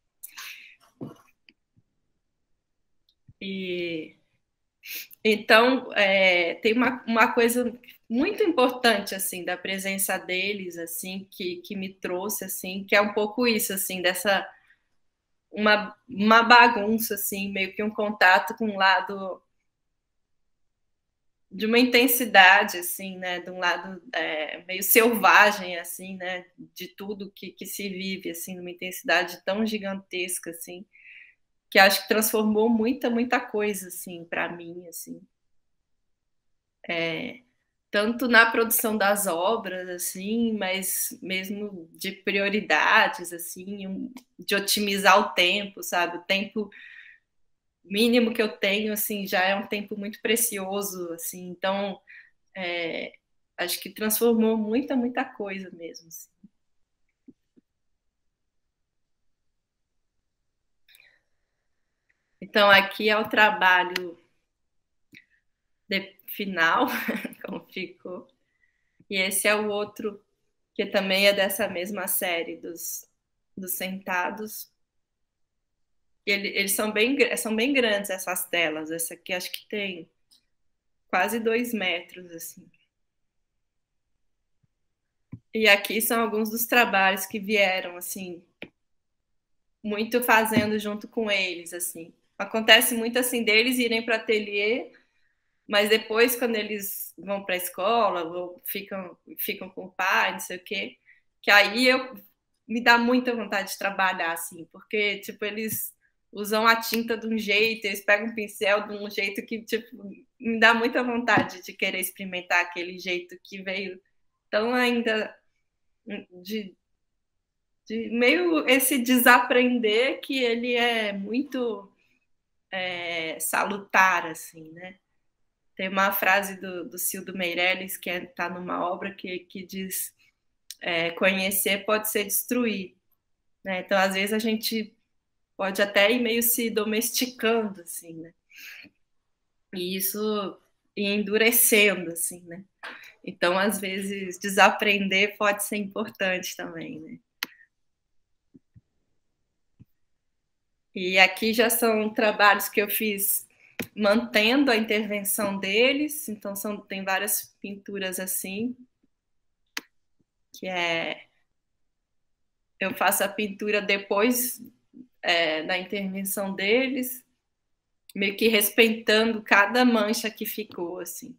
E então é, tem uma, uma coisa muito importante assim da presença deles, assim, que, que me trouxe, assim, que é um pouco isso, assim, dessa uma, uma bagunça, assim, meio que um contato com um lado de uma intensidade, assim, né, de um lado é, meio selvagem, assim, né, de tudo que, que se vive, assim, numa intensidade tão gigantesca, assim, que acho que transformou muita, muita coisa, assim, para mim, assim. É, tanto na produção das obras, assim, mas mesmo de prioridades, assim, de otimizar o tempo, sabe? O tempo mínimo que eu tenho, assim, já é um tempo muito precioso, assim, então é, acho que transformou muita, muita coisa mesmo. Assim. Então, aqui é o trabalho de final, como ficou. E esse é o outro, que também é dessa mesma série dos, dos sentados. Ele, eles são bem, são bem grandes, essas telas. Essa aqui acho que tem quase dois metros, assim. E aqui são alguns dos trabalhos que vieram, assim, muito fazendo junto com eles, assim. Acontece muito, assim, deles irem para o ateliê, mas depois, quando eles vão para a escola, ou ficam, ficam com o pai, não sei o quê, que aí eu, me dá muita vontade de trabalhar, assim, porque, tipo, eles usam a tinta de um jeito, eles pegam um pincel de um jeito que, tipo, me dá muita vontade de querer experimentar aquele jeito que veio tão ainda de, de meio esse desaprender que ele é muito é, salutar, assim, né? Tem uma frase do, do Cildo Meirelles, que está é, numa obra, que, que diz é, conhecer pode ser destruir. Né? Então, às vezes, a gente pode até ir meio se domesticando, assim, né? E isso ir endurecendo, assim, né? Então, às vezes, desaprender pode ser importante também, né? E aqui já são trabalhos que eu fiz mantendo a intervenção deles, então são, tem várias pinturas assim, que é... Eu faço a pintura depois é, da intervenção deles, meio que respeitando cada mancha que ficou, assim.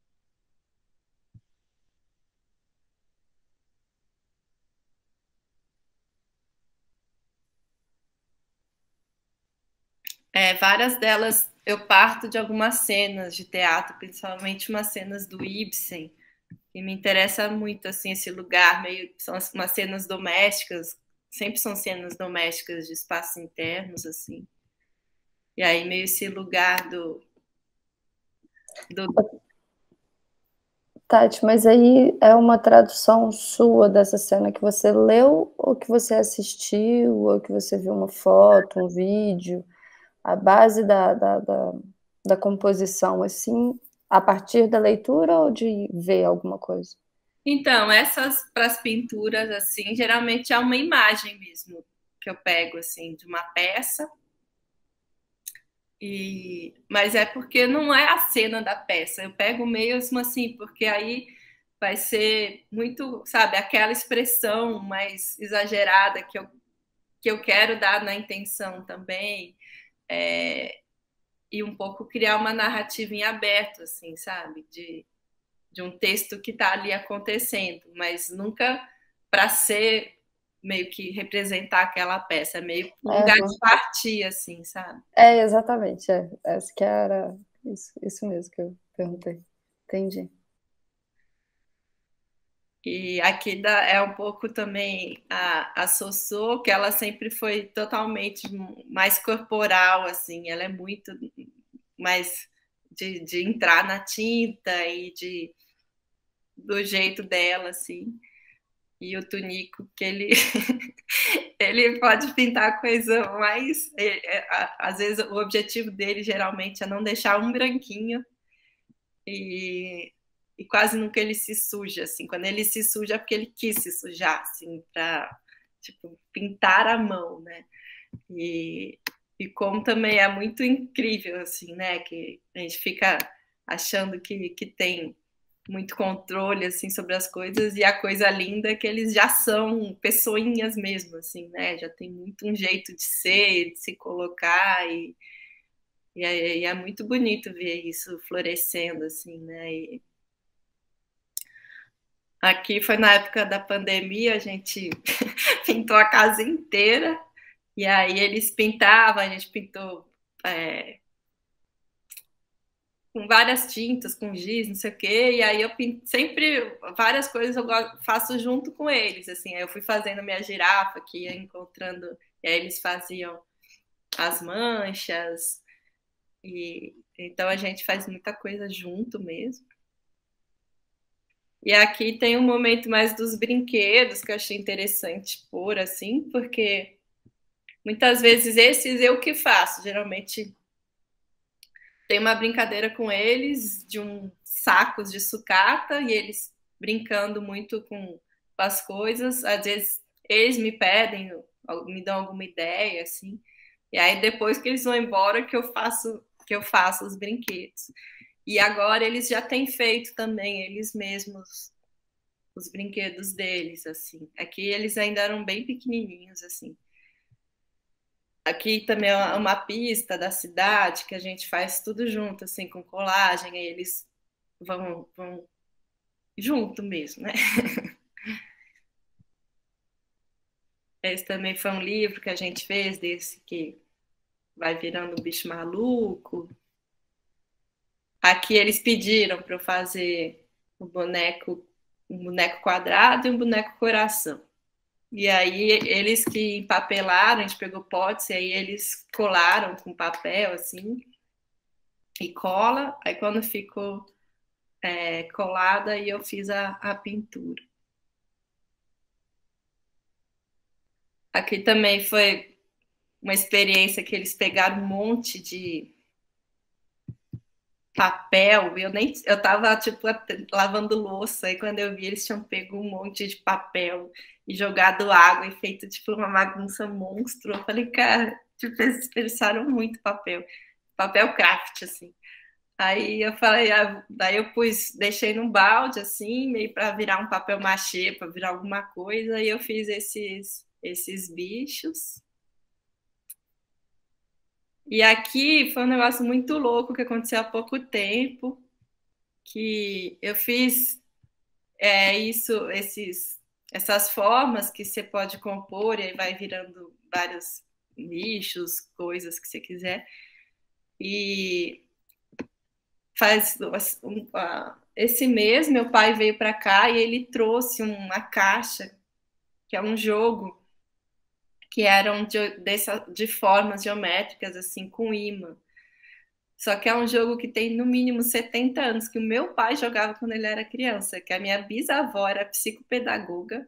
É, várias delas eu parto de algumas cenas de teatro, principalmente umas cenas do Ibsen, e me interessa muito assim esse lugar, meio são umas cenas domésticas, sempre são cenas domésticas de espaços internos assim. E aí meio esse lugar do, do... Tati, mas aí é uma tradução sua dessa cena que você leu, ou que você assistiu, ou que você viu uma foto, um vídeo? A base da, da, da, da composição, assim, a partir da leitura ou de ver alguma coisa? Então, essas para as pinturas, assim, geralmente é uma imagem mesmo que eu pego, assim, de uma peça. E... Mas é porque não é a cena da peça. Eu pego mesmo assim, porque aí vai ser muito, sabe, aquela expressão mais exagerada que eu, que eu quero dar na intenção também. É... E um pouco criar uma narrativa em aberto, assim, sabe? De, de um texto que está ali acontecendo, mas nunca para ser meio que representar aquela peça, é meio um É, lugar de partir, assim, sabe? é exatamente, é, essa que era Isso, isso mesmo que eu perguntei. Entendi. E aqui dá, é um pouco também a, a Sossô, que ela sempre foi totalmente mais corporal, assim, ela é muito mais de, de entrar na tinta e de, do jeito dela, assim. E o Tunico, que ele, ele pode pintar coisa mais... É, é, às vezes o objetivo dele, geralmente, é não deixar um branquinho e, e quase nunca ele se suja, assim. Quando ele se suja é porque ele quis se sujar, assim, para tipo, pintar a mão, né? E, e como também é muito incrível, assim, né? Que a gente fica achando que, que tem muito controle, assim, sobre as coisas, e a coisa linda é que eles já são pessoinhas mesmo, assim, né? Já tem muito um jeito de ser, de se colocar, e, e, é, e é muito bonito ver isso florescendo, assim, né? E aqui foi na época da pandemia, a gente pintou a casa inteira, e aí eles pintavam, a gente pintou é, com várias tintas, com giz, não sei o quê, e aí eu pinto, sempre várias coisas eu faço junto com eles, assim, aí eu fui fazendo minha girafa, que ia encontrando, e aí eles faziam as manchas, e então a gente faz muita coisa junto mesmo. E aqui tem um momento mais dos brinquedos que eu achei interessante pôr, assim, porque muitas vezes esses eu que faço, geralmente tem uma brincadeira com eles de um sacos de sucata e eles brincando muito com, com as coisas. Às vezes eles me pedem, me dão alguma ideia, assim. E aí depois que eles vão embora que eu faço que eu faço os brinquedos. E agora eles já têm feito também eles mesmos os brinquedos deles, assim. Aqui eles ainda eram bem pequenininhos, assim. Aqui também é uma pista da cidade que a gente faz tudo junto, assim, com colagem, aí eles vão, vão junto mesmo, né? Esse também foi um livro que a gente fez, desse que vai virando um bicho maluco. Aqui eles pediram para eu fazer um boneco, um boneco quadrado e um boneco coração. E aí eles que empapelaram, a gente pegou potes e aí eles colaram com papel, assim, e cola. Aí quando ficou é, colada e eu fiz a, a pintura. Aqui também foi uma experiência que eles pegaram um monte de papel. Eu nem eu tava tipo lavando louça e quando eu vi eles tinham pego um monte de papel e jogado água e feito tipo uma bagunça monstro. Eu falei, cara, tipo, eles desperdiçaram muito papel, papel craft assim. Aí eu falei, ah, daí eu pus, deixei num balde assim, meio para virar um papel machê, para virar alguma coisa, e eu fiz esses esses bichos. E aqui foi um negócio muito louco que aconteceu há pouco tempo, que eu fiz é, isso, esses essas formas que você pode compor e aí vai virando vários bichos, coisas que você quiser. E faz um, uh, esse mês meu pai veio para cá e ele trouxe uma caixa que é um jogo que eram de, dessa, de formas geométricas assim com imã. Só que é um jogo que tem no mínimo setenta anos, que o meu pai jogava quando ele era criança, que a minha bisavó era psicopedagoga.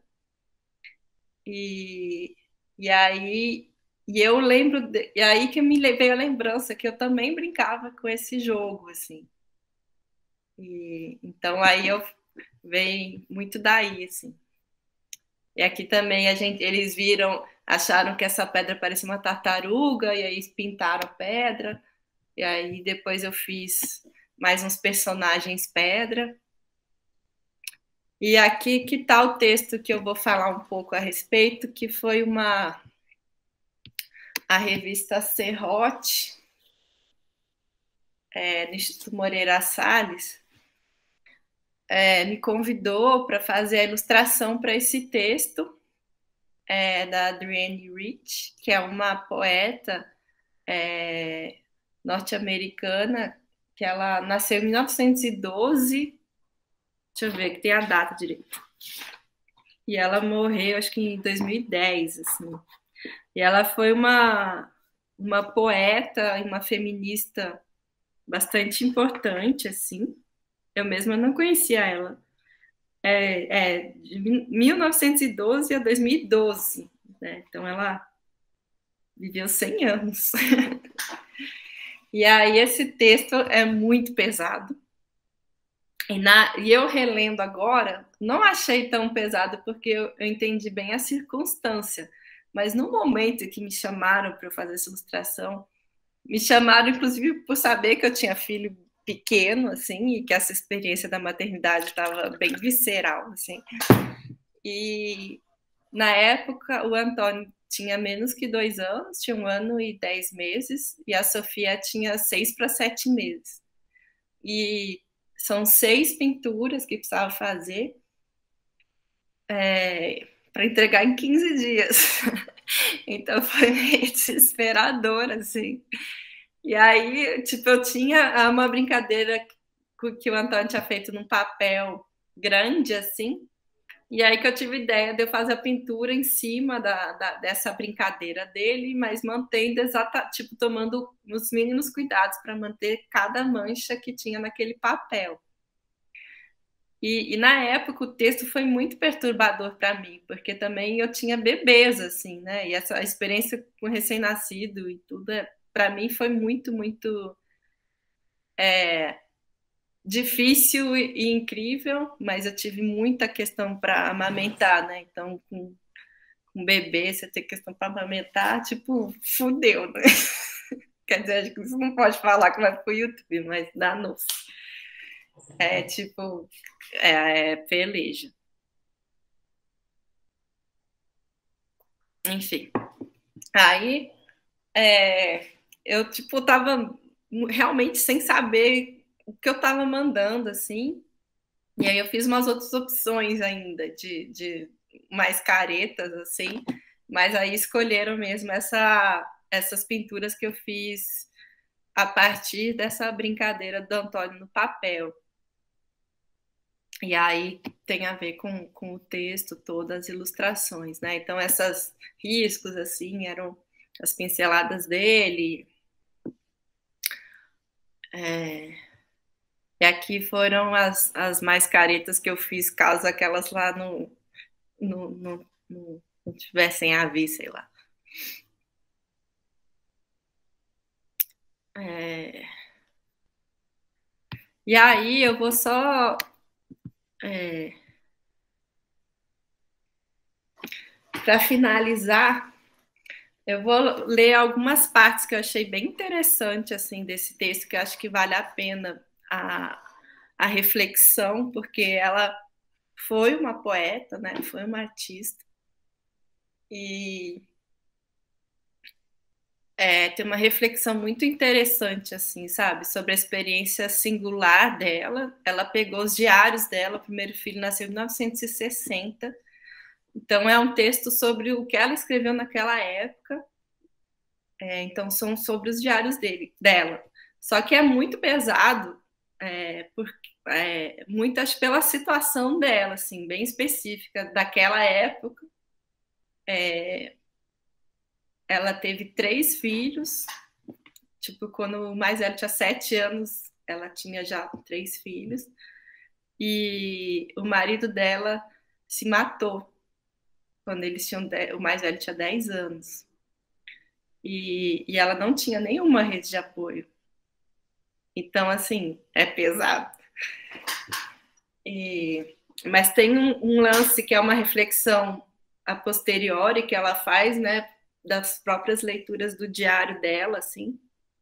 E, e aí e eu lembro de, e aí que me veio a lembrança que eu também brincava com esse jogo assim. E, então aí eu vem muito daí, assim. E aqui também a gente, eles viram, acharam que essa pedra parecia uma tartaruga, e aí pintaram a pedra. E aí depois eu fiz mais uns personagens pedra. E aqui que tá o texto que eu vou falar um pouco a respeito, que foi uma a revista Serrote, é, do Instituto Moreira Salles, é, me convidou para fazer a ilustração para esse texto é, da Adrienne Rich, que é uma poeta é, norte-americana, que que ela nasceu em mil novecentos e doze, deixa eu ver, que tem a data direito. E ela morreu, acho que em dois mil e dez, assim. E ela foi uma, uma poeta e uma feminista bastante importante, assim. Eu mesma não conhecia ela. É, é de mil novecentos e doze a dois mil e doze, né? Então ela viveu cem anos. E aí esse texto é muito pesado. E, na, e eu relendo agora, não achei tão pesado porque eu, eu entendi bem a circunstância. Mas no momento que me chamaram para eu fazer essa ilustração, me chamaram inclusive por saber que eu tinha filho pequeno, assim, e que essa experiência da maternidade estava bem visceral, assim. E na época o Antônio tinha menos que dois anos, tinha um ano e dez meses, e a Sofia tinha seis para sete meses. E são seis pinturas que precisava fazer é, para entregar em quinze dias. Então foi meio desesperador, assim. E aí, tipo, eu tinha uma brincadeira que o Antônio tinha feito num papel grande, assim, e aí que eu tive ideia de eu fazer a pintura em cima da, da, dessa brincadeira dele, mas mantendo exata, tipo, tomando os mínimos cuidados para manter cada mancha que tinha naquele papel. E, e na época o texto foi muito perturbador para mim, porque também eu tinha bebês, assim, né? E essa experiência com recém-nascido e tudo, é, para mim foi muito, muito é, difícil e incrível, mas eu tive muita questão para amamentar, né? Então, com, com bebê, você tem questão para amamentar, tipo, fudeu, né? Quer dizer, acho que você não pode falar que vai pro YouTube, mas dá-nos. É tipo, é, é peleja. Enfim. Aí, é, eu, tipo, tava realmente sem saber o que eu tava mandando, assim. E aí eu fiz umas outras opções ainda, de, de mais caretas, assim. Mas aí escolheram mesmo essa, essas pinturas que eu fiz a partir dessa brincadeira do Antônio no papel. E aí tem a ver com, com o texto, todas as ilustrações, né? Então, essas riscos, assim, eram as pinceladas dele. É... E aqui foram as, as mais caretas que eu fiz, caso aquelas lá não, não, não, não, não tivessem a ver, sei lá. É... E aí eu vou só... É... Para finalizar, eu vou ler algumas partes que eu achei bem interessante, assim, desse texto, que eu acho que vale a pena a, a reflexão, porque ela foi uma poeta, né? Foi uma artista. E é, tem uma reflexão muito interessante, assim, sabe? Sobre a experiência singular dela. Ela pegou os diários dela, o primeiro filho nasceu em mil novecentos e sessenta. Então, é um texto sobre o que ela escreveu naquela época. É, então, são sobre os diários dele, dela. Só que é muito pesado, é, porque, é, muitas pela situação dela, assim, bem específica daquela época. É, ela teve três filhos, tipo, quando o mais velho tinha sete anos, ela tinha já três filhos, e o marido dela se matou quando eles tinham dez, o mais velho tinha dez anos. E, e ela não tinha nenhuma rede de apoio. Então, assim, é pesado. E, mas tem um, um lance que é uma reflexão a posteriori que ela faz, né, das próprias leituras do diário dela, assim,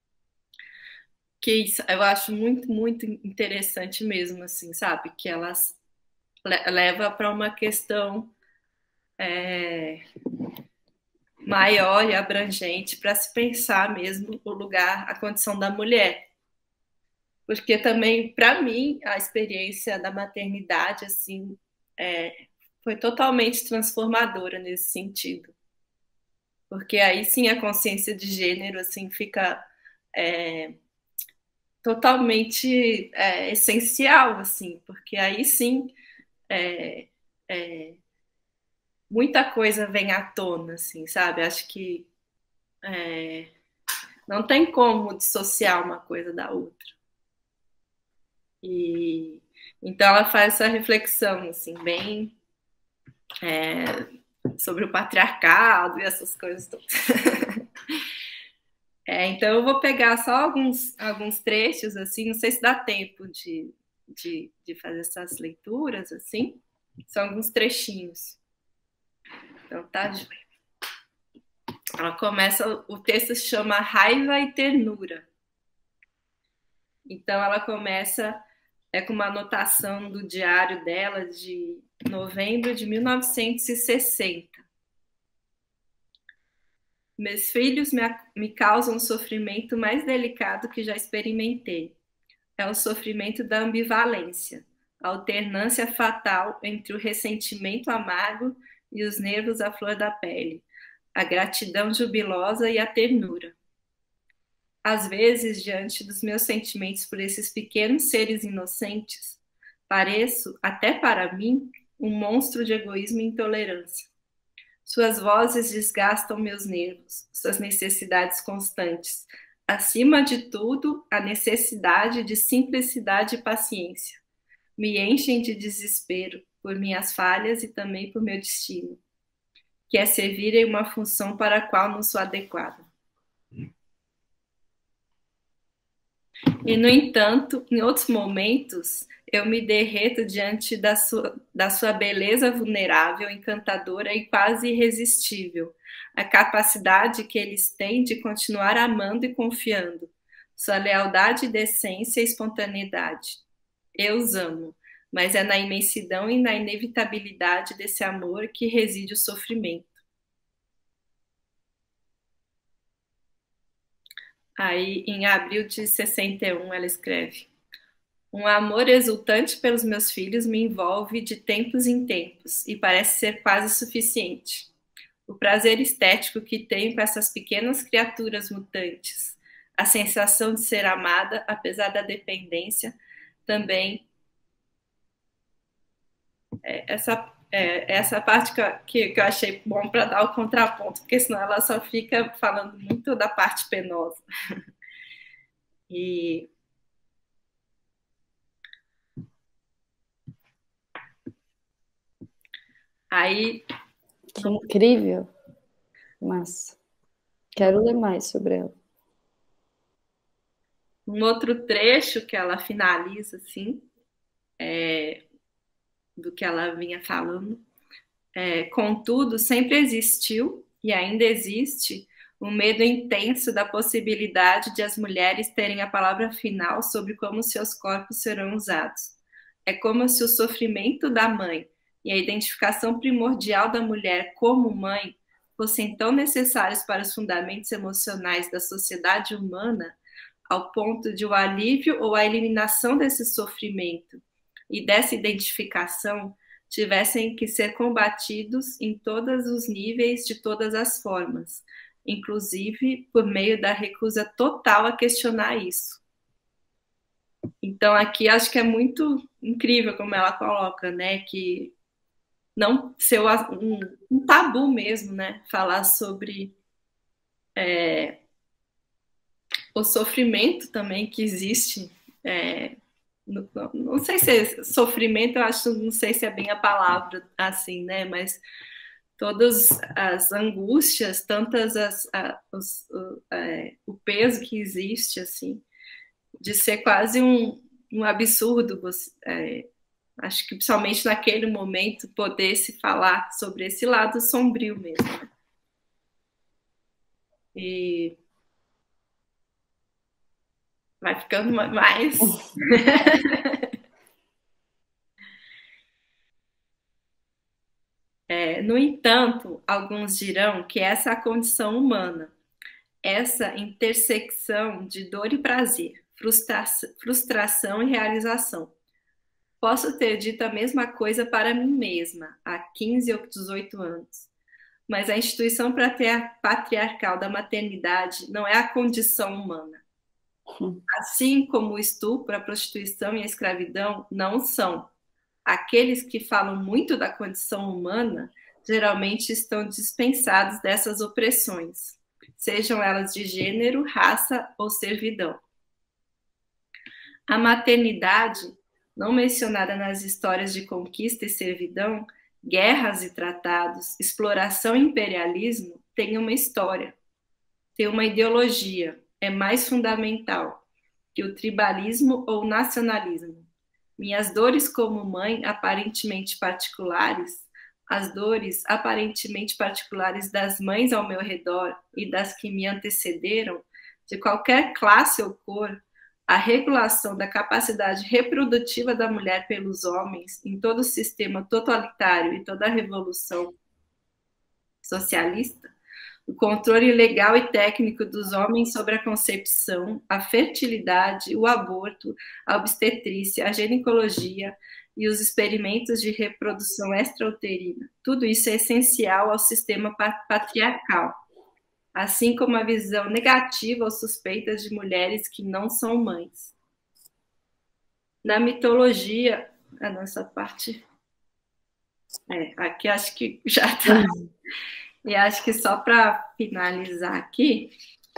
que eu acho muito, muito interessante mesmo, assim, sabe? Que ela leva para uma questão é, maior e abrangente para se pensar mesmo o lugar, a condição da mulher. Porque também, para mim, a experiência da maternidade, assim, é, foi totalmente transformadora nesse sentido. Porque aí sim a consciência de gênero, assim, fica... É, totalmente é, essencial, assim, porque aí sim é, é, muita coisa vem à tona, assim, sabe? Acho que é, não tem como dissociar uma coisa da outra. E então ela faz essa reflexão, assim, bem é, sobre o patriarcado e essas coisas todas. É, então eu vou pegar só alguns, alguns trechos, assim, não sei se dá tempo de, de, de fazer essas leituras, assim. São alguns trechinhos. Então tá, ela começa, o texto se chama Raiva e Ternura. Então ela começa é com uma anotação do diário dela de novembro de mil novecentos e sessenta. Meus filhos me, me causam um sofrimento mais delicado que já experimentei. É o sofrimento da ambivalência, a alternância fatal entre o ressentimento amargo e os nervos à flor da pele, a gratidão jubilosa e a ternura. Às vezes, diante dos meus sentimentos por esses pequenos seres inocentes, pareço, até para mim, um monstro de egoísmo e intolerância. Suas vozes desgastam meus nervos, suas necessidades constantes. Acima de tudo, a necessidade de simplicidade e paciência. Me enchem de desespero por minhas falhas e também por meu destino, que é servir em uma função para a qual não sou adequada. E, no entanto, em outros momentos, eu me derreto diante da sua, da sua beleza vulnerável, encantadora e quase irresistível, a capacidade que eles têm de continuar amando e confiando, sua lealdade, decência e espontaneidade. Eu os amo, mas é na imensidão e na inevitabilidade desse amor que reside o sofrimento. Aí, em abril de sessenta e um, ela escreve: um amor exultante pelos meus filhos me envolve de tempos em tempos e parece ser quase suficiente. O prazer estético que tenho com essas pequenas criaturas mutantes, a sensação de ser amada, apesar da dependência, também. É, essa, é, essa parte que eu, que, que eu achei bom para dar o contraponto, porque senão ela só fica falando muito da parte penosa. E aí... Que incrível, mas quero ler mais sobre ela. Um outro trecho que ela finaliza, assim, é, do que ela vinha falando, é, contudo, sempre existiu e ainda existe um medo intenso da possibilidade de as mulheres terem a palavra final sobre como seus corpos serão usados. É como se o sofrimento da mãe e a identificação primordial da mulher como mãe fossem tão necessários para os fundamentos emocionais da sociedade humana, ao ponto de o alívio ou a eliminação desse sofrimento e dessa identificação tivessem que ser combatidos em todos os níveis, de todas as formas, inclusive por meio da recusa total a questionar isso. Então, aqui acho que é muito incrível como ela coloca, né, que não ser um, um tabu mesmo, né, falar sobre é, o sofrimento também que existe. É, não, não sei se é sofrimento, eu acho, não sei se é bem a palavra assim, né, mas todas as angústias, tantas as, a, os, o, é, o peso que existe, assim, de ser quase um, um absurdo, você, é, acho que principalmente naquele momento, poder se falar sobre esse lado sombrio mesmo. Né? E vai ficando mais... é, no entanto, alguns dirão que essa é a condição humana, essa intersecção de dor e prazer, frustra frustração e realização. Posso ter dito a mesma coisa para mim mesma, há quinze ou dezoito anos. Mas a instituição patriarcal da maternidade não é a condição humana. Assim como o estupro, a prostituição e a escravidão não são. Aqueles que falam muito da condição humana geralmente estão dispensados dessas opressões, sejam elas de gênero, raça ou servidão. A maternidade, não mencionada nas histórias de conquista e servidão, guerras e tratados, exploração e imperialismo, tem uma história, tem uma ideologia, é mais fundamental que o tribalismo ou nacionalismo. Minhas dores como mãe, aparentemente particulares, as dores aparentemente particulares das mães ao meu redor e das que me antecederam, de qualquer classe ou cor, a regulação da capacidade reprodutiva da mulher pelos homens em todo o sistema totalitário e toda a revolução socialista, o controle legal e técnico dos homens sobre a concepção, a fertilidade, o aborto, a obstetrícia, a ginecologia e os experimentos de reprodução extrauterina. Tudo isso é essencial ao sistema patriarcal, assim como a visão negativa ou suspeita de mulheres que não são mães. Na mitologia, a nossa parte... É, aqui acho que já está... E acho que só para finalizar aqui,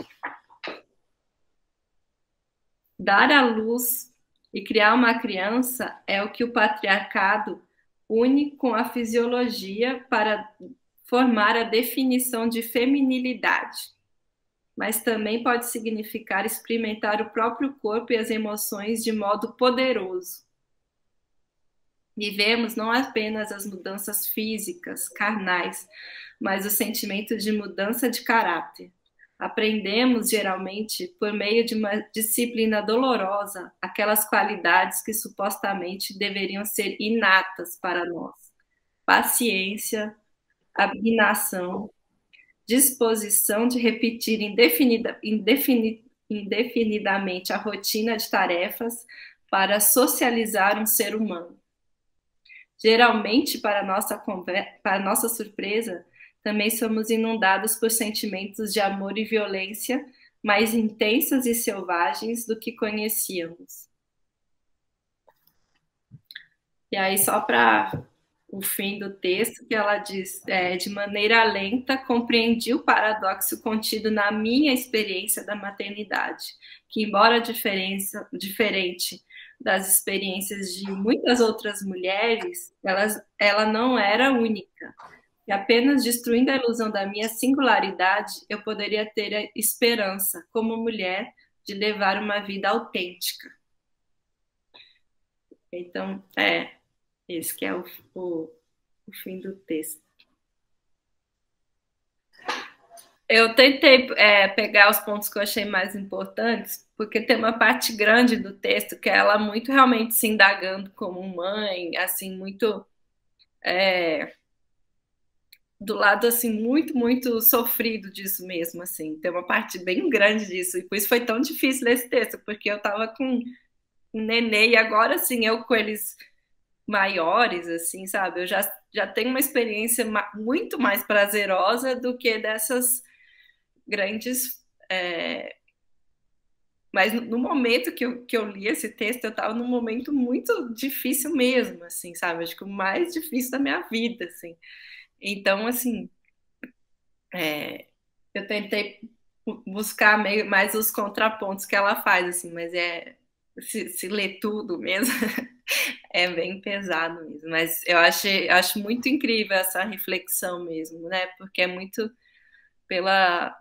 dar à luz e criar uma criança é o que o patriarcado une com a fisiologia para formar a definição de feminilidade. Mas também pode significar experimentar o próprio corpo e as emoções de modo poderoso. Vivemos não apenas as mudanças físicas, carnais, mas o sentimento de mudança de caráter. Aprendemos, geralmente, por meio de uma disciplina dolorosa, aquelas qualidades que supostamente deveriam ser inatas para nós. Paciência, abnegação, disposição de repetir indefinida, indefini, indefinidamente a rotina de tarefas para socializar um ser humano. Geralmente, para nossa, para nossa surpresa, também somos inundados por sentimentos de amor e violência mais intensas e selvagens do que conhecíamos. E aí, só para o fim do texto, que ela diz, é, de maneira lenta, compreendi o paradoxo contido na minha experiência da maternidade, que, embora diferença, diferente das experiências de muitas outras mulheres, elas, ela não era única. E apenas destruindo a ilusão da minha singularidade, eu poderia ter a esperança, como mulher, de levar uma vida autêntica. Então, é, esse que é o, o, o fim do texto. Eu tentei é, pegar os pontos que eu achei mais importantes, porque tem uma parte grande do texto que é ela muito realmente se indagando como mãe, assim, muito... É, do lado, assim, muito, muito sofrido disso mesmo, assim. Tem uma parte bem grande disso. E por isso foi tão difícil ler esse texto, porque eu tava com um nenê e agora, assim, eu com eles maiores, assim, sabe? Eu já, já tenho uma experiência muito mais prazerosa do que dessas grandes... É... Mas no momento que eu, que eu li esse texto, eu estava num momento muito difícil mesmo, assim, sabe? Acho que o mais difícil da minha vida, assim. Então, assim, é, eu tentei buscar meio, mais os contrapontos que ela faz, assim, mas é se, se ler tudo mesmo é bem pesado mesmo. Mas eu acho, eu acho muito incrível essa reflexão mesmo, né? Porque é muito pela,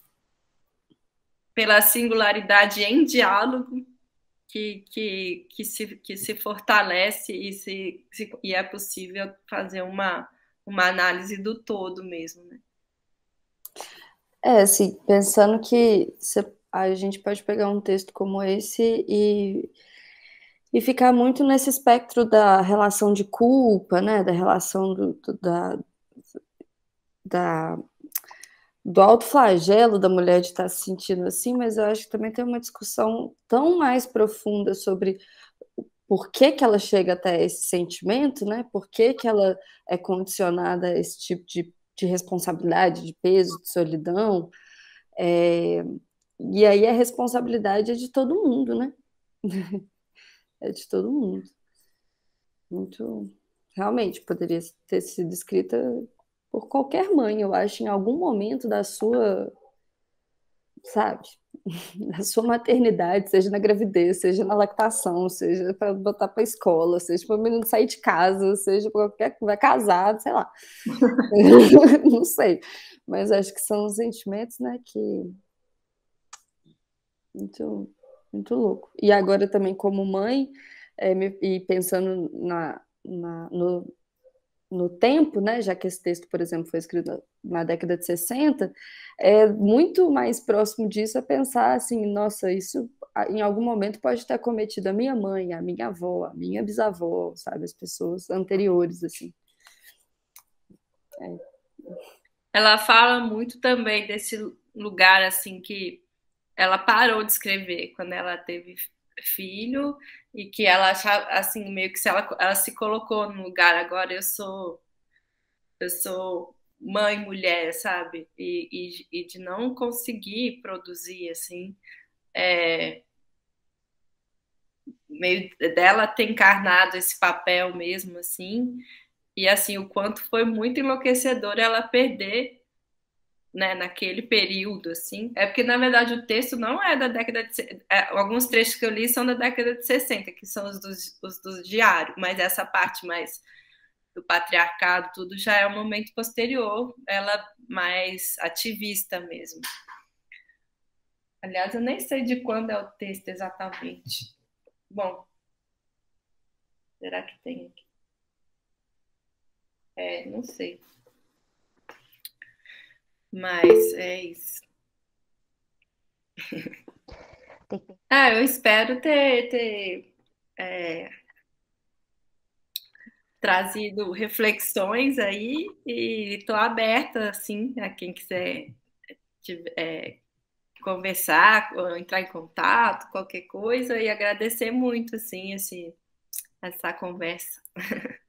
pela singularidade em diálogo que, que, que, se, que se fortalece e, se, se, e é possível fazer uma uma análise do todo mesmo, né? É, assim, pensando que a gente pode pegar um texto como esse e, e ficar muito nesse espectro da relação de culpa, né, da relação do, do, da, da, do autoflagelo da mulher de estar se sentindo assim, mas eu acho que também tem uma discussão tão mais profunda sobre por que que ela chega até esse sentimento, né? Por que que ela é condicionada a esse tipo de, de responsabilidade, de peso, de solidão. É, E aí a responsabilidade é de todo mundo, né? É de todo mundo. Muito, realmente, poderia ter sido escrita por qualquer mãe, eu acho, em algum momento da sua, sabe, da sua maternidade, seja na gravidez, seja na lactação, seja para botar para escola, seja para o menino sair de casa, seja para qualquer vai casado, sei lá. Não sei. Mas acho que são os sentimentos, né, que muito, muito louco. E agora também como mãe, é, me- e pensando na, na, no, no tempo, né, já que esse texto, por exemplo, foi escrito na década de sessenta, é muito mais próximo disso a pensar assim, nossa, isso a- em algum momento pode ter cometido a minha mãe, a minha avó, a minha bisavó, sabe, as pessoas anteriores, assim. É. Ela fala muito também desse lugar assim que ela parou de escrever quando ela teve filho e que ela achava assim meio que se ela, ela se colocou no lugar agora eu sou eu sou mãe mulher, sabe, e, e, e de não conseguir produzir assim, é, meio dela ter encarnado esse papel mesmo assim, e assim o quanto foi muito enlouquecedor ela perder, né, naquele período, assim. É porque, na verdade, o texto não é da década de... É, alguns trechos que eu li são da década de sessenta, que são os dos, os dos diários, mas essa parte mais do patriarcado, tudo já é um momento posterior, ela mais ativista mesmo. Aliás, eu nem sei de quando é o texto exatamente. Bom, será que tem aqui? É, não sei. Mas é isso. Ah, eu espero ter, ter é, trazido reflexões aí e estou aberta, assim, a quem quiser é, conversar, ou entrar em contato, qualquer coisa, e agradecer muito, assim, esse, essa conversa.